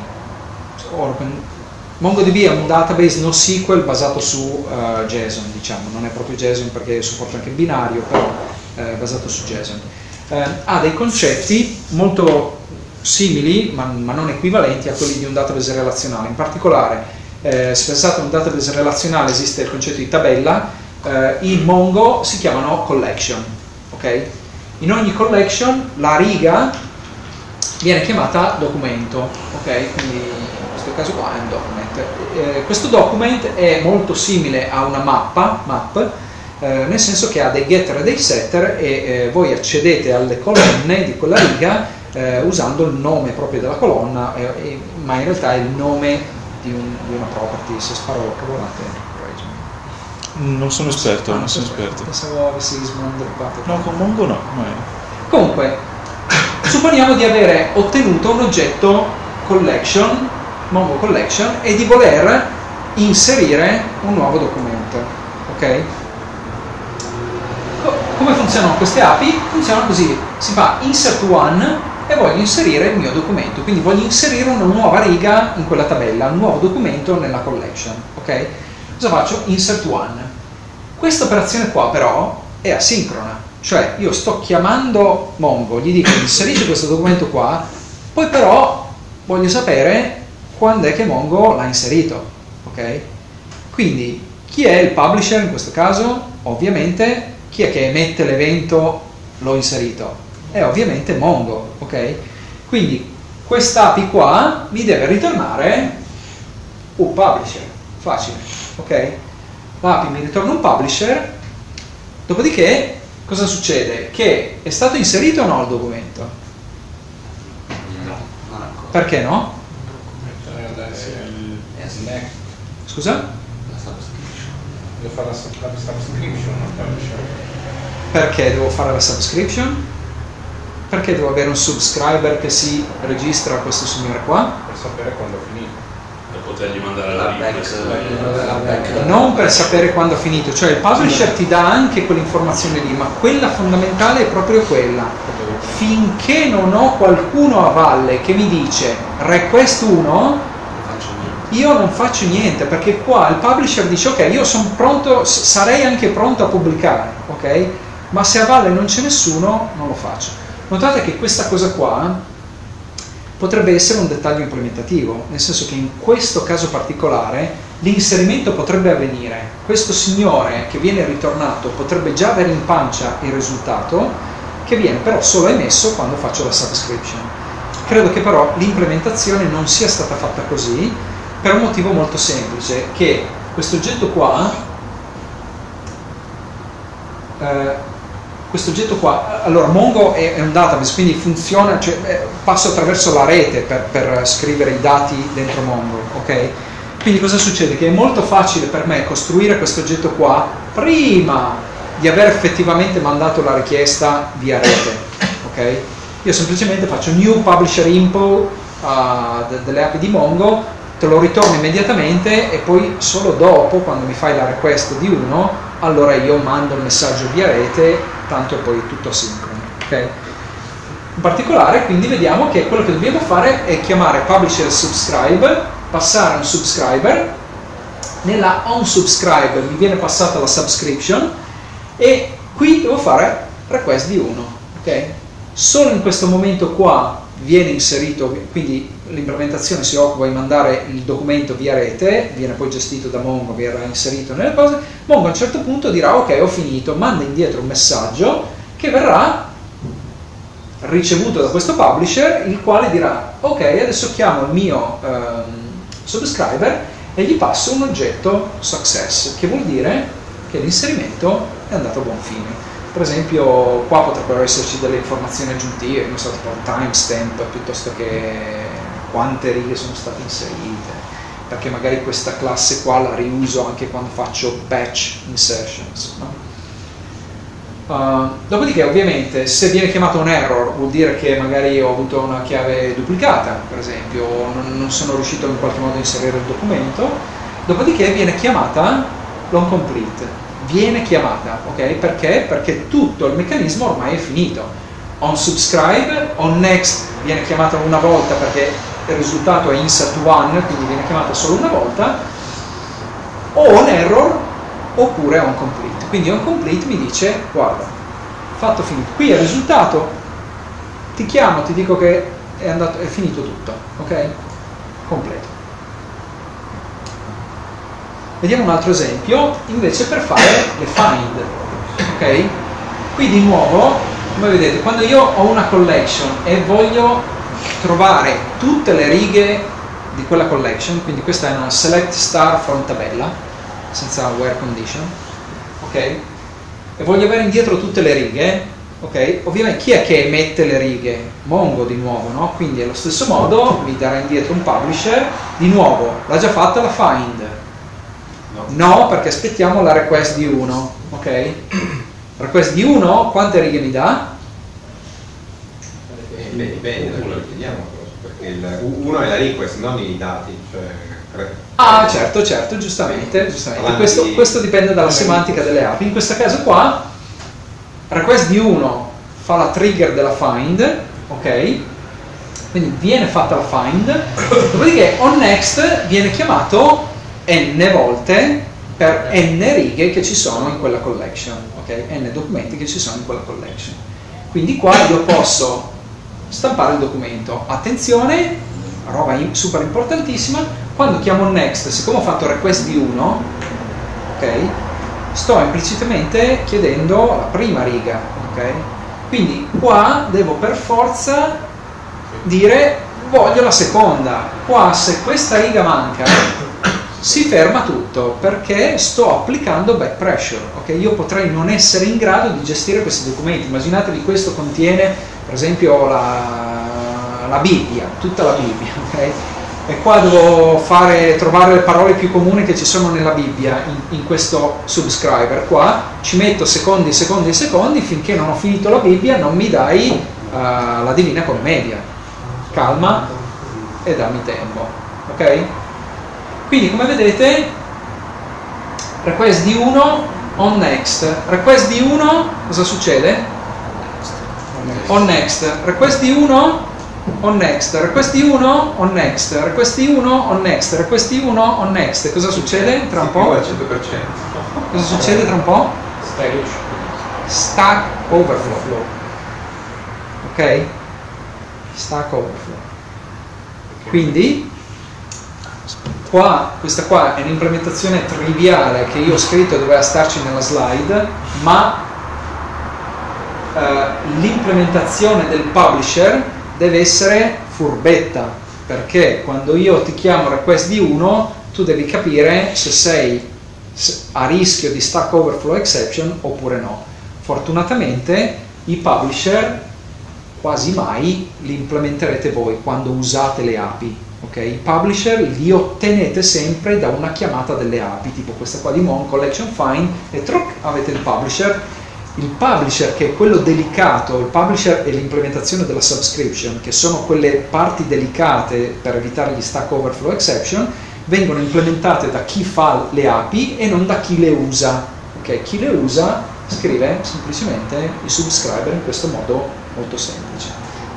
MongoDB è un database NoSQL basato su JSON, diciamo, non è proprio JSON perché supporta anche il binario, però è basato su JSON. ha dei concetti molto simili, ma non equivalenti a quelli di un database relazionale. In particolare, se pensate a un database relazionale esiste il concetto di tabella, in Mongo si chiamano collection, ok? In ogni collection la riga viene chiamata documento, ok? Quindi in questo caso qua è un document. Questo document è molto simile a una map, nel senso che ha dei getter e dei setter e voi accedete alle colonne di quella riga usando il nome proprio della colonna, ma in realtà è il nome di una property. Se sparo cavolate, non sono esperto, non sono esperto. Pensavo avessi smondrippato. No, con Mongo no. Comunque, supponiamo di avere ottenuto un oggetto collection, Mongo collection, e di voler inserire un nuovo documento, ok? Come funzionano queste API? Funzionano così: si fa insert one e voglio inserire il mio documento, quindi voglio inserire una nuova riga in quella tabella, un nuovo documento nella collection, ok? Cosa faccio? Insert one. Questa operazione qua però è asincrona, cioè io sto chiamando Mongo, gli dico inserisci questo documento qua, poi però voglio sapere quando è che Mongo l'ha inserito, ok? Quindi chi è il publisher in questo caso? Ovviamente chi è che emette l'evento l'ho inserito? È ovviamente Mongo, ok? Quindi quest'API qua mi deve ritornare un publisher, facile, ok? L'API mi ritorna un publisher, dopodiché cosa succede? Che è stato inserito o no il documento? No, non ancora. Perché no? Scusa? La subscription. Devo fare la subscription, non publisher. Perché devo fare la subscription? Perché devo avere un subscriber che si registra a questo signore qua? Per sapere quando ho finito. Per potergli mandare la request. Non per sapere quando ha finito, cioè il publisher ti dà anche quell'informazione lì, ma quella fondamentale è proprio quella. Finché non ho qualcuno a valle che mi dice request 1, io non faccio niente, perché qua il publisher dice ok, io sono pronto, sarei anche pronto a pubblicare, ok? Ma se a valle non c'è nessuno, non lo faccio. Notate che questa cosa qua potrebbe essere un dettaglio implementativo, nel senso che in questo caso particolare l'inserimento potrebbe avvenire. Questo signore che viene ritornato potrebbe già avere in pancia il risultato, che viene però solo emesso quando faccio la subscription. Credo che però l'implementazione non sia stata fatta così, per un motivo molto semplice, che questo oggetto qua, allora Mongo è un database, quindi funziona, cioè passo attraverso la rete per scrivere i dati dentro Mongo, ok? Quindi cosa succede? Che è molto facile per me costruire questo oggetto qua prima di aver effettivamente mandato la richiesta via rete, ok? Io semplicemente faccio new publisher info delle API di Mongo, te lo ritorno immediatamente e poi solo dopo, quando mi fai la request di uno, allora io mando il messaggio via rete, tanto è poi tutto asincrono, ok? In particolare quindi vediamo che quello che dobbiamo fare è chiamare publisher subscribe, passare un subscriber, nella onSubscribe mi viene passata la subscription e qui devo fare request di 1, ok? Solo in questo momento qua viene inserito, quindi l'implementazione si occupa di mandare il documento via rete, viene poi gestito da Mongo, verrà inserito nelle cose. Mongo a un certo punto dirà ok, ho finito, manda indietro un messaggio che verrà ricevuto da questo publisher, il quale dirà ok, adesso chiamo il mio subscriber e gli passo un oggetto success, che vuol dire che l'inserimento è andato a buon fine. Per esempio qua potrebbero esserci delle informazioni aggiuntive, non so, tipo timestamp piuttosto che quante righe sono state inserite, perché magari questa classe qua la riuso anche quando faccio batch insertions, no? Dopodiché ovviamente se viene chiamato un error vuol dire che magari ho avuto una chiave duplicata, per esempio, o non sono riuscito in qualche modo a inserire il documento. Dopodiché viene chiamata l'onComplete. Viene chiamata, ok? Perché? Perché tutto il meccanismo ormai è finito. OnSubscribe, onNext viene chiamata una volta perché il risultato è insert one, quindi viene chiamata solo una volta, o onError oppure onComplete. Quindi onComplete mi dice, guarda, fatto finito. Qui il risultato ti chiamo, ti dico che è finito tutto, ok? Completo. Vediamo un altro esempio invece per fare le find, ok? Qui di nuovo, come vedete, quando io ho una collection e voglio trovare tutte le righe di quella collection, quindi questa è una select star from tabella senza where condition, ok? E voglio avere indietro tutte le righe, ok? Ovviamente chi è che emette le righe? Mongo di nuovo, no? Quindi allo stesso modo mi darà indietro un publisher, di nuovo l'ha già fatta la find? No, perché aspettiamo la request di 1, ok? Request di 1 quante righe mi dà? Dipende da quello che chiediamo, perché il 1 è la request, non i dati. Certo, giustamente. Questo dipende dalla semantica delle API. In questo caso qua, request di 1 fa la trigger della find, ok? Quindi viene fatta la find, dopodiché onNext viene chiamato n volte per n righe che ci sono in quella collection, ok? N documenti che ci sono in quella collection. Quindi qua io posso stampare il documento. Attenzione, roba super importantissima, quando chiamo next, siccome ho fatto request di 1, ok? Sto implicitamente chiedendo la prima riga, ok? Quindi qua devo per forza dire voglio la seconda. Qua se questa riga manca si ferma tutto perché sto applicando back pressure, ok? Io potrei non essere in grado di gestire questi documenti. Immaginatevi questo contiene per esempio la Bibbia, tutta la Bibbia, ok? E qua devo trovare le parole più comuni che ci sono nella Bibbia in questo subscriber qua, ci metto secondi finché non ho finito la Bibbia non mi dai la Divina Commedia. Calma e dammi tempo, ok? Quindi come vedete, request di 1 on next, request di 1 cosa succede? On next, request di 1 on next, request di 1 on next, request di 1 on next, request di 1 on next. Cosa succede tra un po'? Al 100%. Cosa succede tra un po'? Stack overflow. Ok? Stack overflow. Quindi questa qua è un'implementazione triviale che io ho scritto e doveva starci nella slide, ma l'implementazione del publisher deve essere furbetta, perché quando io ti chiamo request di 1 tu devi capire se sei a rischio di stack overflow exception oppure no. Fortunatamente i publisher quasi mai li implementerete voi quando usate le API. Okay? I publisher li ottenete sempre da una chiamata delle API, tipo questa qua di Mon, collection find, e avete il publisher. Il publisher, che è quello delicato, il publisher e l'implementazione della subscription, che sono quelle parti delicate per evitare gli stack overflow exception, vengono implementate da chi fa le API e non da chi le usa. Okay? Chi le usa scrive semplicemente il subscriber in questo modo molto semplice.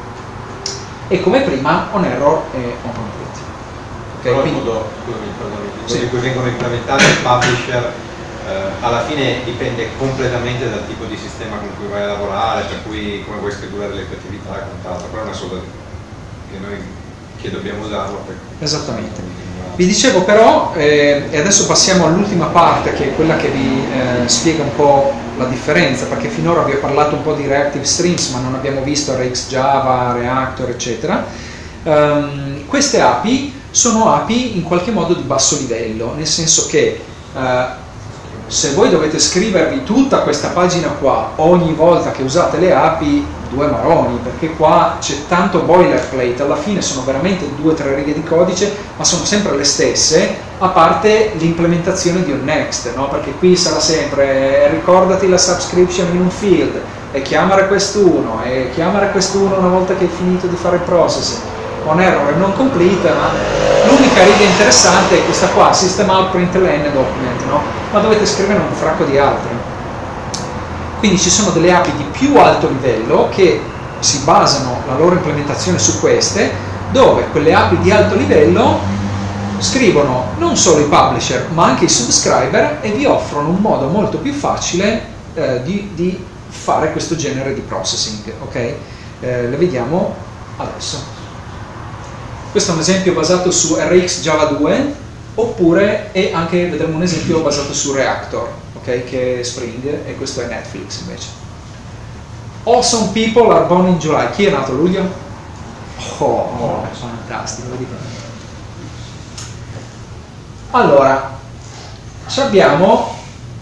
E come prima, on error e on complete. Okay, quindi il modo in cui vengono implementati i publisher alla fine dipende completamente dal tipo di sistema con cui vai a lavorare, per cui come vuoi schedulare le tue attività e quant'altro. Però è una sola che noi che dobbiamo usarlo. Esattamente. Vi dicevo però, e adesso passiamo all'ultima parte, che è quella che vi spiega un po' la differenza, perché finora vi ho parlato un po' di Reactive Streams, ma non abbiamo visto RxJava, Reactor, eccetera. Queste API sono API in qualche modo di basso livello, nel senso che se voi dovete scrivervi tutta questa pagina qua ogni volta che usate le API, due maroni, perché qua c'è tanto boilerplate, alla fine sono veramente 2 o 3 righe di codice, ma sono sempre le stesse, a parte l'implementazione di onNext, no? Perché qui sarà sempre ricordati la subscription in un field, e chiama request 1, e chiama request 1 una volta che hai finito di fare il processing, on error e non complete, ma l'unica riga interessante è questa qua, system out println document, no? Ma dovete scrivere un fracco di altre. Quindi ci sono delle API di più alto livello che si basano la loro implementazione su queste, dove quelle API di alto livello scrivono non solo i publisher ma anche i subscriber e vi offrono un modo molto più facile di fare questo genere di processing. Okay? le vediamo adesso. Questo è un esempio basato su RX Java 2, oppure e anche vedremo un esempio basato su Reactor, ok, che è Spring, e questo è Netflix invece. Awesome people are born in July. Chi è nato a luglio? Oh, fantastico. Allora, abbiamo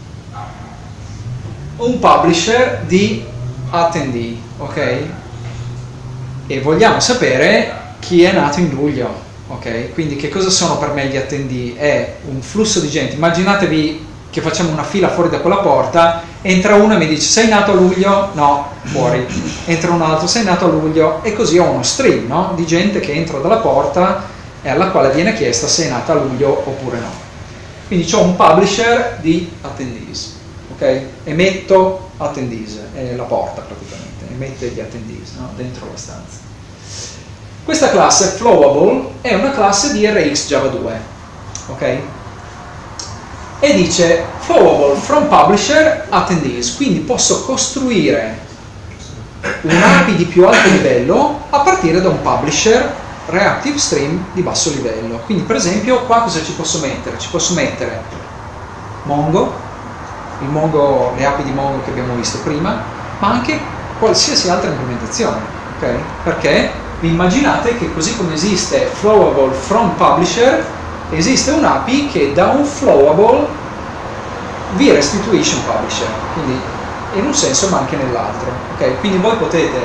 un publisher di attendee, ok? E vogliamo sapere chi è nato in luglio, ok? Quindi che cosa sono per me gli attendee? È un flusso di gente. Immaginatevi che facciamo una fila fuori da quella porta, entra uno e mi dice sei nato a luglio? No, fuori. Entra un altro, sei nato a luglio? E così ho uno stream, no? Di gente che entra dalla porta e alla quale viene chiesta se è nata a luglio oppure no. Quindi ho un publisher di attendees, ok? Emetto attendees, è la porta praticamente, emette gli attendees, no? Dentro la stanza. Questa classe Flowable è una classe di RX Java 2, ok? E dice Flowable from publisher attendees, quindi posso costruire un'API di più alto livello a partire da un publisher reactive stream di basso livello. Quindi per esempio qua cosa ci posso mettere? Ci posso mettere Mongo, le API di Mongo che abbiamo visto prima, ma anche qualsiasi altra implementazione, ok? Perché vi immaginate che così come esiste Flowable from publisher, esiste un'API che da un Flowable vi restituisce un publisher, quindi in un senso ma anche nell'altro, ok? Quindi voi potete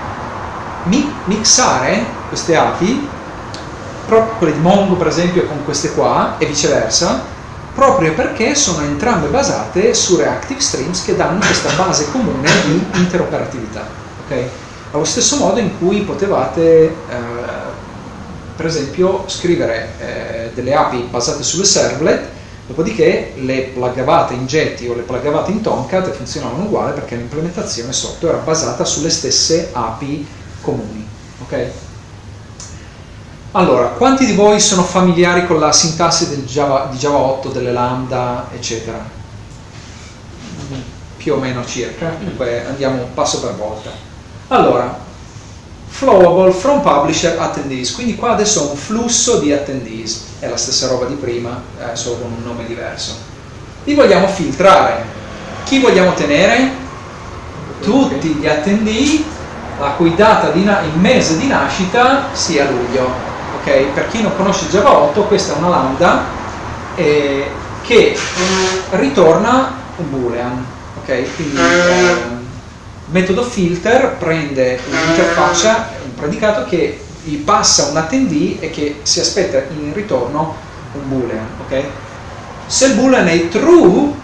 mixare queste API, quelle di Mongo per esempio con queste qua e viceversa, proprio perché sono entrambe basate su Reactive Streams che danno questa base comune di interoperatività, ok? Allo stesso modo in cui potevate per esempio scrivere delle API basate sulle servlet, dopodiché le pluggavate in Jetty o le pluggavate in Tomcat e funzionavano uguale perché l'implementazione sotto era basata sulle stesse API comuni, ok? Allora, quanti di voi sono familiari con la sintassi di Java 8, delle lambda, eccetera? Più o meno circa, comunque andiamo passo per volta. Allora, Flowable from publisher attendees, quindi qua adesso ho un flusso di attendees, è la stessa roba di prima, solo con un nome diverso. Li vogliamo filtrare. Chi vogliamo tenere? Tutti gli attendee la cui data il mese di nascita sia luglio. Okay? Per chi non conosce Java 8, questa è una lambda che ritorna un boolean, ok? Quindi il metodo filter prende un'interfaccia, un predicato che gli passa un attendee e che si aspetta in ritorno un boolean, ok? Se il boolean è true,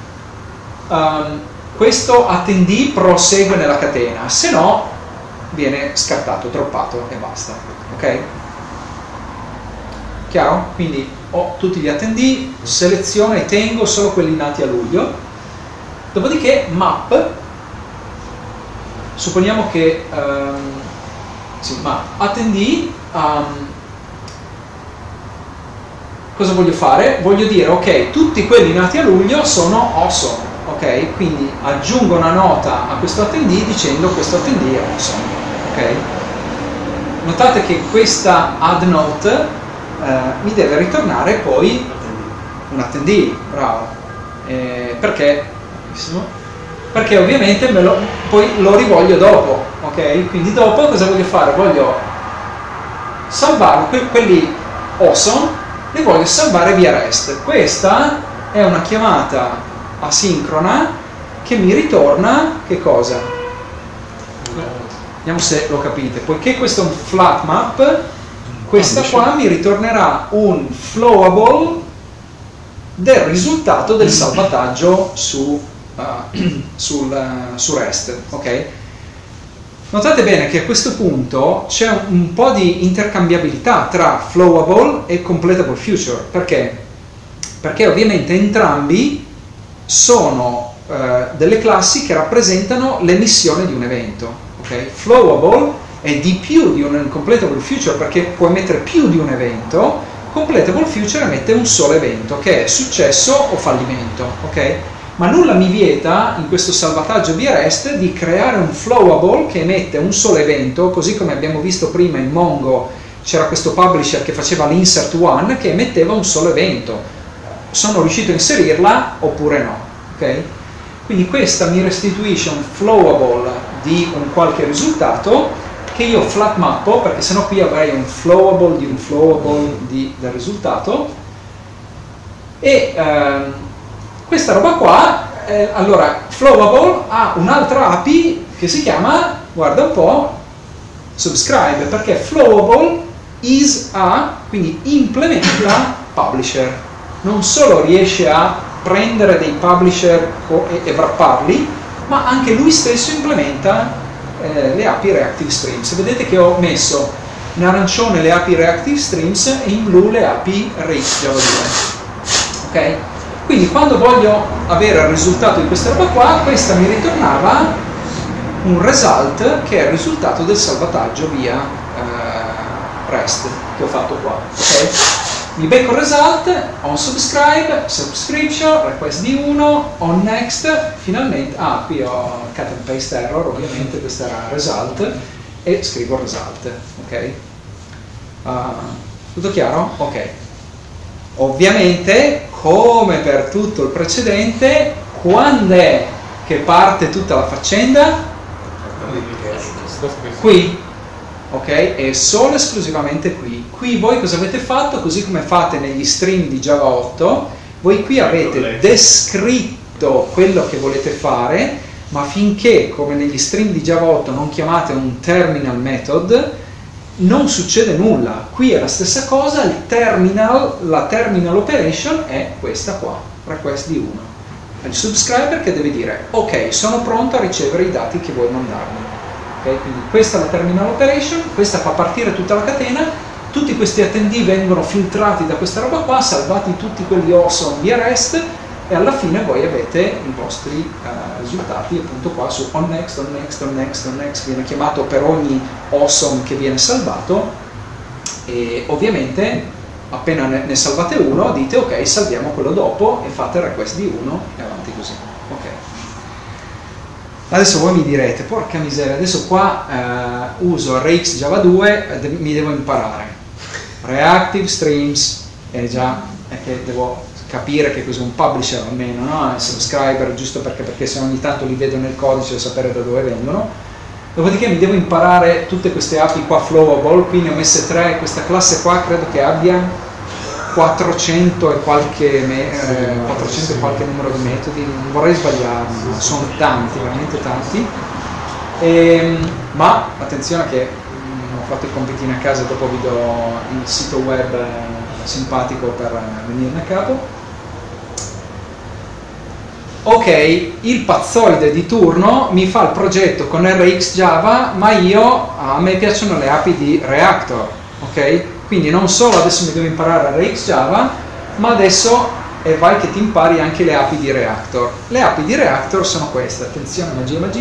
questo attendee prosegue nella catena, se no viene scartato, droppato e basta, ok? Chiaro? Quindi ho tutti gli attendee, seleziono e tengo solo quelli nati a luglio, dopodiché map, supponiamo che attendee, cosa voglio fare? Voglio dire, ok, tutti quelli nati a luglio sono awesome, ok? Quindi aggiungo una nota a questo attendee dicendo questo attendee è awesome, ok? Notate che questa add note mi deve ritornare poi un attendee, bravo, perché ovviamente poi lo rivoglio dopo, ok? Quindi dopo cosa voglio fare? Voglio salvare quelli awesome, li voglio salvare via REST. Questa è una chiamata asincrona che mi ritorna che cosa? Vediamo se lo capite. Poiché questo è un flat map, questa qua mi ritornerà un flowable del risultato del salvataggio su REST, ok? Notate bene che a questo punto c'è un po' di intercambiabilità tra flowable e completable future, perché? Perché ovviamente entrambi sono delle classi che rappresentano l'emissione di un evento, ok? Flowable è di più di un completable future perché può emettere più di un evento, completable future emette un solo evento che è successo o fallimento, ok? ma nulla mi vieta in questo salvataggio via REST di creare un flowable che emette un solo evento, così come abbiamo visto prima in Mongo c'era questo publisher che faceva l'insert one che emetteva un solo evento. Sono riuscito a inserirla oppure no, ok? Quindi questa mi restituisce un flowable di un qualche risultato che io flat mappo, perché sennò qui avrei un flowable del risultato, e questa roba qua, allora flowable ha un'altra API che si chiama, guarda un po', subscribe, perché flowable is a, quindi implementa publisher, non solo riesce a prendere dei publisher e wrapparli, ma anche lui stesso implementa le API Reactive Streams. Vedete che ho messo in arancione le API Reactive Streams e in blu le API Rails Java 2. Ok? Quindi quando voglio avere il risultato di questa roba qua, questa mi ritornava un result che è il risultato del salvataggio via REST che ho fatto qua. Ok? Mi becco il result, on subscribe, subscription, request di 1, on next, finalmente, qui ho cut and paste error, ovviamente questo era result, e scrivo result, ok? Tutto chiaro? Ok. Ovviamente, come per tutto il precedente, quando è che parte tutta la faccenda? Qui. Ok? E solo esclusivamente qui. Qui voi cosa avete fatto? Così come fate negli stream di Java 8, voi qui avete descritto quello che volete fare, ma finché, come negli stream di Java 8, non chiamate un terminal method, non succede nulla. Qui è la stessa cosa, la terminal operation è questa qua, request di 1. È il subscriber che deve dire, ok, sono pronto a ricevere i dati che vuoi mandarmi. Okay, quindi questa è la terminal operation, questa fa partire tutta la catena, tutti questi attendee vengono filtrati da questa roba qua, salvati tutti quelli awesome via REST, e alla fine voi avete i vostri risultati appunto qua su on next, on next, on next, on next, viene chiamato per ogni awesome che viene salvato, e ovviamente appena ne salvate uno dite ok, salviamo quello dopo e fate il request di 1 e avanti così. Ok. Adesso voi mi direte, porca miseria, adesso qua uso RX Java 2, mi devo imparare Reactive Streams, è che devo capire che cos'è un publisher almeno, no? Il subscriber, giusto perché se ogni tanto li vedo nel codice devo sapere da dove vengono. Dopodiché mi devo imparare tutte queste API qua flowable, qui ne ho messe 3, questa classe qua credo che abbia 400 e qualche numero di metodi, non vorrei sbagliarmi, ma sono tanti, veramente tanti, ma attenzione che ho fatto i compitini a casa e dopo vi do il sito web simpatico per venirne a capo. Ok, il pazzoide di turno mi fa il progetto con RX Java, ma a me piacciono le API di Reactor, ok? Quindi non solo adesso mi devo imparare RX Java, ma adesso vai che ti impari anche le API di Reactor. Le API di Reactor sono queste, attenzione, magia, magia.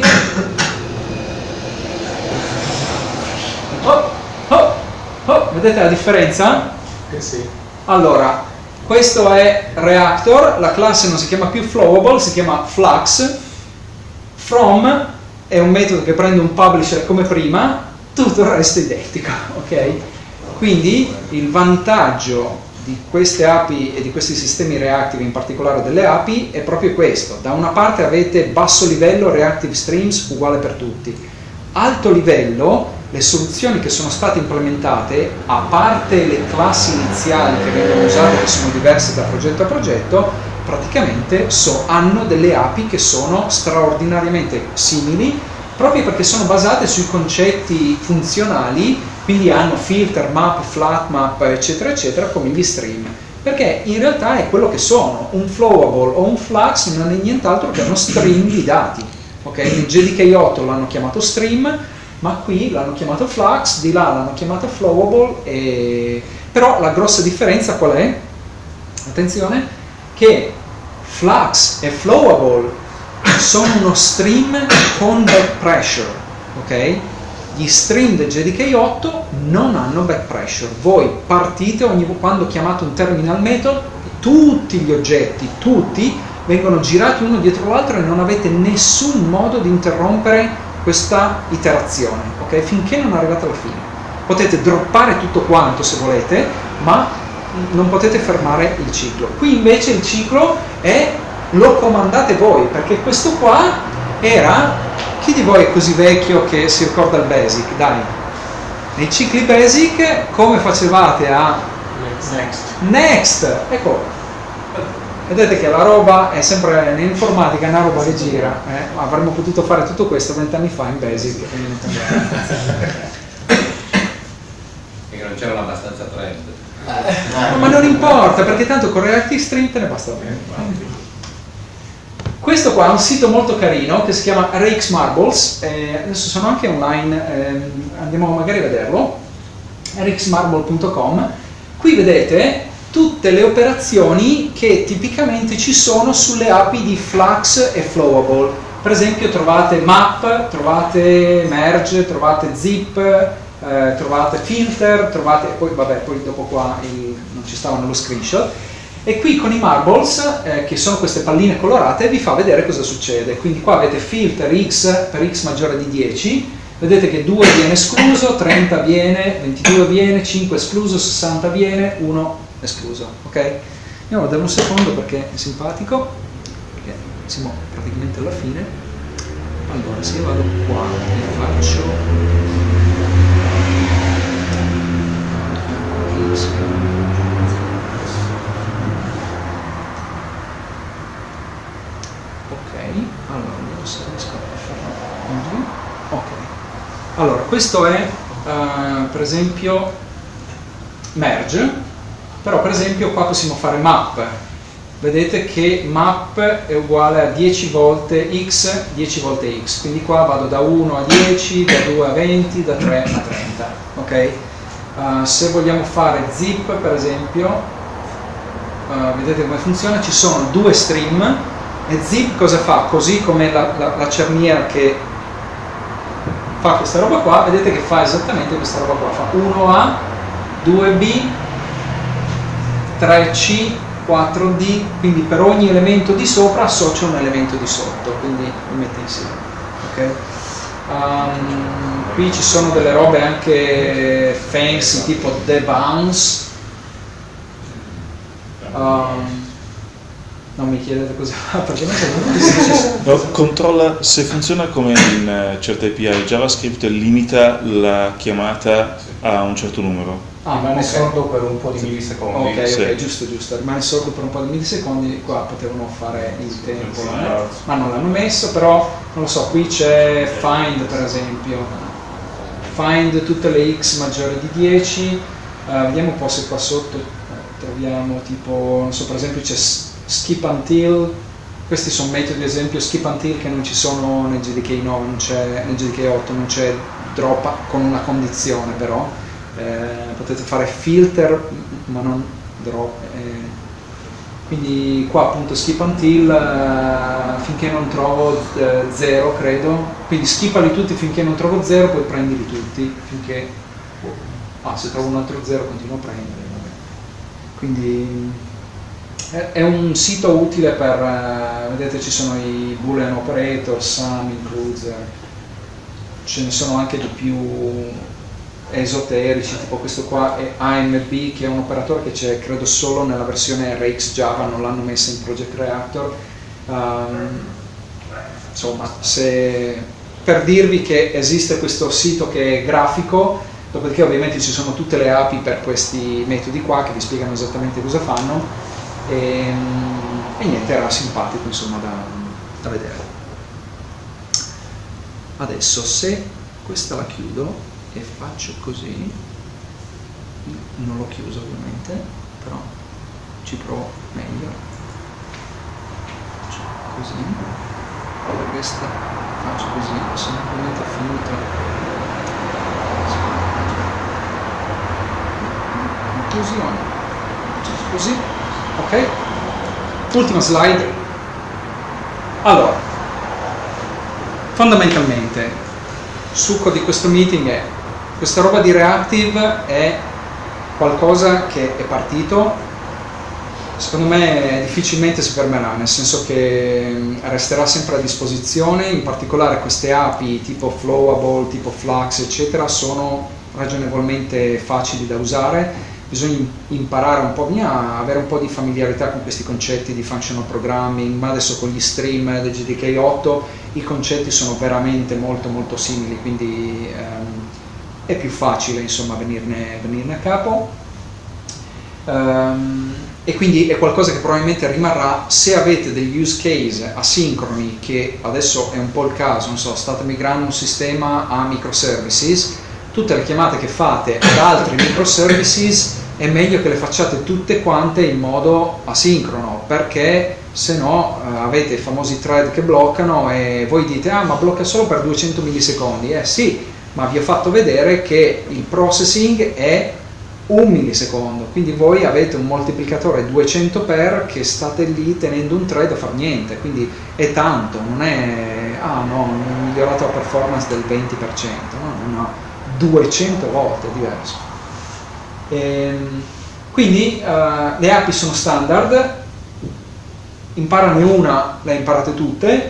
Vedete la differenza? Sì. Allora, questo è Reactor, la classe non si chiama più Flowable, si chiama Flux. From è un metodo che prende un publisher come prima, tutto il resto è identico, ok? Quindi il vantaggio di queste API e di questi sistemi reactive, in particolare delle API, è proprio questo. Da una parte avete basso livello Reactive Streams uguale per tutti. Alto livello, le soluzioni che sono state implementate, a parte le classi iniziali che vengono usate, che sono diverse da progetto a progetto, praticamente hanno delle API che sono straordinariamente simili, proprio perché sono basate sui concetti funzionali, quindi hanno filter, map, flat map, eccetera, eccetera, come gli stream. Perché in realtà è quello che sono, un flowable o un flux non è nient'altro che uno stream di dati. Okay? Nel JDK 8 l'hanno chiamato stream, ma qui l'hanno chiamato flux, di là l'hanno chiamato flowable, però la grossa differenza qual è? Attenzione, che flux e flowable sono uno stream con back pressure, ok? Gli stream del JDK 8 non hanno back pressure. Voi partite quando chiamate un terminal method, tutti gli oggetti, tutti vengono girati uno dietro l'altro e non avete nessun modo di interrompere questa iterazione, ok? Finché non arrivate alla fine. Potete droppare tutto quanto se volete, ma non potete fermare il ciclo. Qui invece il ciclo lo comandate voi, perché questo qua era... Chi di voi è così vecchio che si ricorda il basic? Dai, nei cicli basic come facevate a... Next! Ecco, vedete che la roba è sempre nell'informatica, è una roba che gira. Avremmo potuto fare tutto questo 20 anni fa in basic e non cambiava. Perché non c'erano abbastanza trend. Ma non importa, perché tanto con Reactive Stream te ne basta bene. Questo qua è un sito molto carino che si chiama RX Marbles, adesso sono anche online, andiamo magari a vederlo, rxmarble.com. Qui vedete tutte le operazioni che tipicamente ci sono sulle API di Flux e Flowable. Per esempio trovate map, trovate merge, trovate zip, trovate filter, trovate, poi dopo qua non ci stava nello screenshot. E qui con i marbles, che sono queste palline colorate, vi fa vedere cosa succede. Quindi qua avete filter X per X maggiore di 10, vedete che 2 viene escluso, 30 viene, 22 viene, 5 escluso, 60 viene, 1 escluso. Ok? Andiamo a vedere un secondo perché è simpatico, perché siamo praticamente alla fine. Allora, se io vado qua e faccio... Allora, vediamo se riesco a farlo così. Ok. Allora, questo è per esempio merge, però per esempio qua possiamo fare map. Vedete che map è uguale a 10 volte x, 10 volte x. Quindi qua vado da 1 a 10, da 2 a 20, da 3 a 30. Ok? Se vogliamo fare zip, per esempio, vedete come funziona? Ci sono 2 stream. E zip cosa fa? Così come la cerniera che fa questa roba qua, vedete che fa esattamente questa roba qua, fa 1A, 2B, 3C, 4D, quindi per ogni elemento di sopra associa un elemento di sotto, quindi li mette insieme. Okay? Qui ci sono delle robe anche fancy tipo debounce. Non mi chiedete cosa fa, perché non controlla se funziona come in certe API. JavaScript limita la chiamata a un certo numero. Rimane sordo per un po' di millisecondi. Ok, sì. giusto. Rimane sordo per un po' di millisecondi. Qua potevano fare il tempo, ma non l'hanno messo. Però non lo so, qui c'è find per esempio. Find tutte le x maggiori di 10. Vediamo un po' se qua sotto troviamo tipo, non so, per esempio c'è skip until. Questi sono metodi, ad esempio skip until, che non ci sono nel JDK 9, non c'è nel JDK 8, non c'è drop con una condizione, però potete fare filter ma non drop, quindi qua appunto skip until finché non trovo 0, credo, quindi skippali tutti finché non trovo 0, poi prendili tutti finché se trovo un altro 0 continuo a prendere, vabbè. Quindi è un sito utile per, vedete ci sono i boolean operator, sum, includes, ce ne sono anche di più esoterici, tipo questo qua è AMB, che è un operatore che c'è credo solo nella versione RX Java, non l'hanno messa in Project Reactor. Insomma, per dirvi che esiste questo sito che è grafico, dopodiché ovviamente ci sono tutte le API per questi metodi qua che vi spiegano esattamente cosa fanno. E niente, era simpatico insomma da vedere. Adesso se questa la chiudo e faccio così, non l'ho chiuso ovviamente, però ci provo meglio, faccio così, questa faccio così, semplicemente finito inclusione, così. Ok? Ultima slide. Allora, fondamentalmente, succo di questo meeting è questa roba di Reactive è qualcosa che è partito, Secondo me difficilmente si fermerà, nel senso che resterà sempre a disposizione, in particolare queste API tipo Flowable, tipo Flux, eccetera, sono ragionevolmente facili da usare, bisogna imparare un po', bisogna avere un po' di familiarità con questi concetti di functional programming, ma adesso con gli stream del JDK 8 i concetti sono veramente molto molto simili, quindi è più facile insomma venirne a capo. E quindi è qualcosa che probabilmente rimarrà se avete degli use case asincroni, che adesso è un po' il caso, non so, state migrando un sistema a microservices, tutte le chiamate che fate ad altri microservices è meglio che le facciate tutte quante in modo asincrono, perché se no avete i famosi thread che bloccano e voi dite ah, ma blocca solo per 200 millisecondi. Sì, ma vi ho fatto vedere che il processing è 1 millisecondo, quindi voi avete un moltiplicatore 200 per che state lì tenendo un thread a far niente, quindi è tanto, non è ah no, ho migliorato la performance del 20%, no, 200 volte è diverso. Quindi le API sono standard, imparane una, le imparate tutte,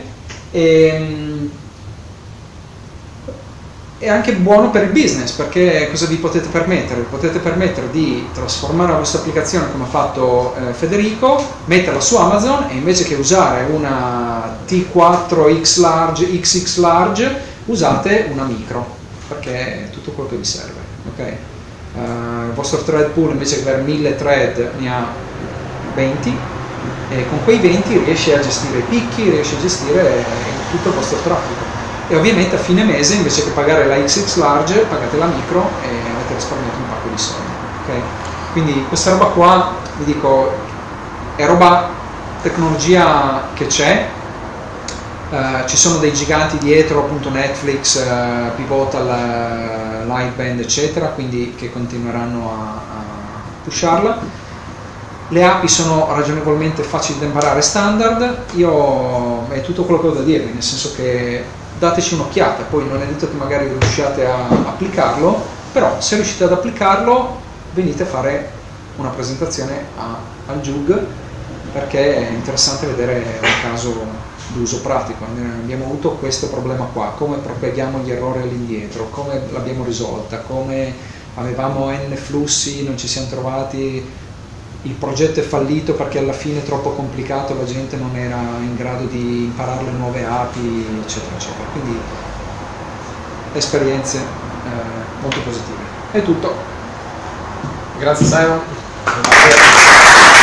è anche buono per il business, perché cosa vi potete permettere? Vi potete permettere di trasformare la vostra applicazione come ha fatto Federico, metterla su Amazon e invece che usare una T4X large, XX large, usate una micro, perché è tutto quello che vi serve. Okay? Il vostro thread pool invece che avere 1000 thread ne ha 20 e con quei 20 riesce a gestire i picchi, riesce a gestire tutto il vostro traffico. E ovviamente a fine mese invece che pagare la XX large pagate la micro e avete risparmiato un pacco di soldi. Okay? Quindi questa roba qua, vi dico, è roba, tecnologia che c'è, ci sono dei giganti dietro, appunto Netflix, Pivotal, Lightband eccetera, quindi che continueranno a pusharla. Le API sono ragionevolmente facili da imparare, standard, è tutto quello che ho da dirvi, nel senso che dateci un'occhiata, poi non è detto che magari riusciate a applicarlo, però se riuscite ad applicarlo venite a fare una presentazione al JUG, perché è interessante vedere un caso d'uso pratico. Abbiamo avuto questo problema qua, come propaghiamo gli errori all'indietro, come l'abbiamo risolta, come avevamo n flussi, non ci siamo trovati, il progetto è fallito perché alla fine è troppo complicato, la gente non era in grado di imparare le nuove API, eccetera, eccetera. Quindi esperienze molto positive. È tutto. Grazie Simon.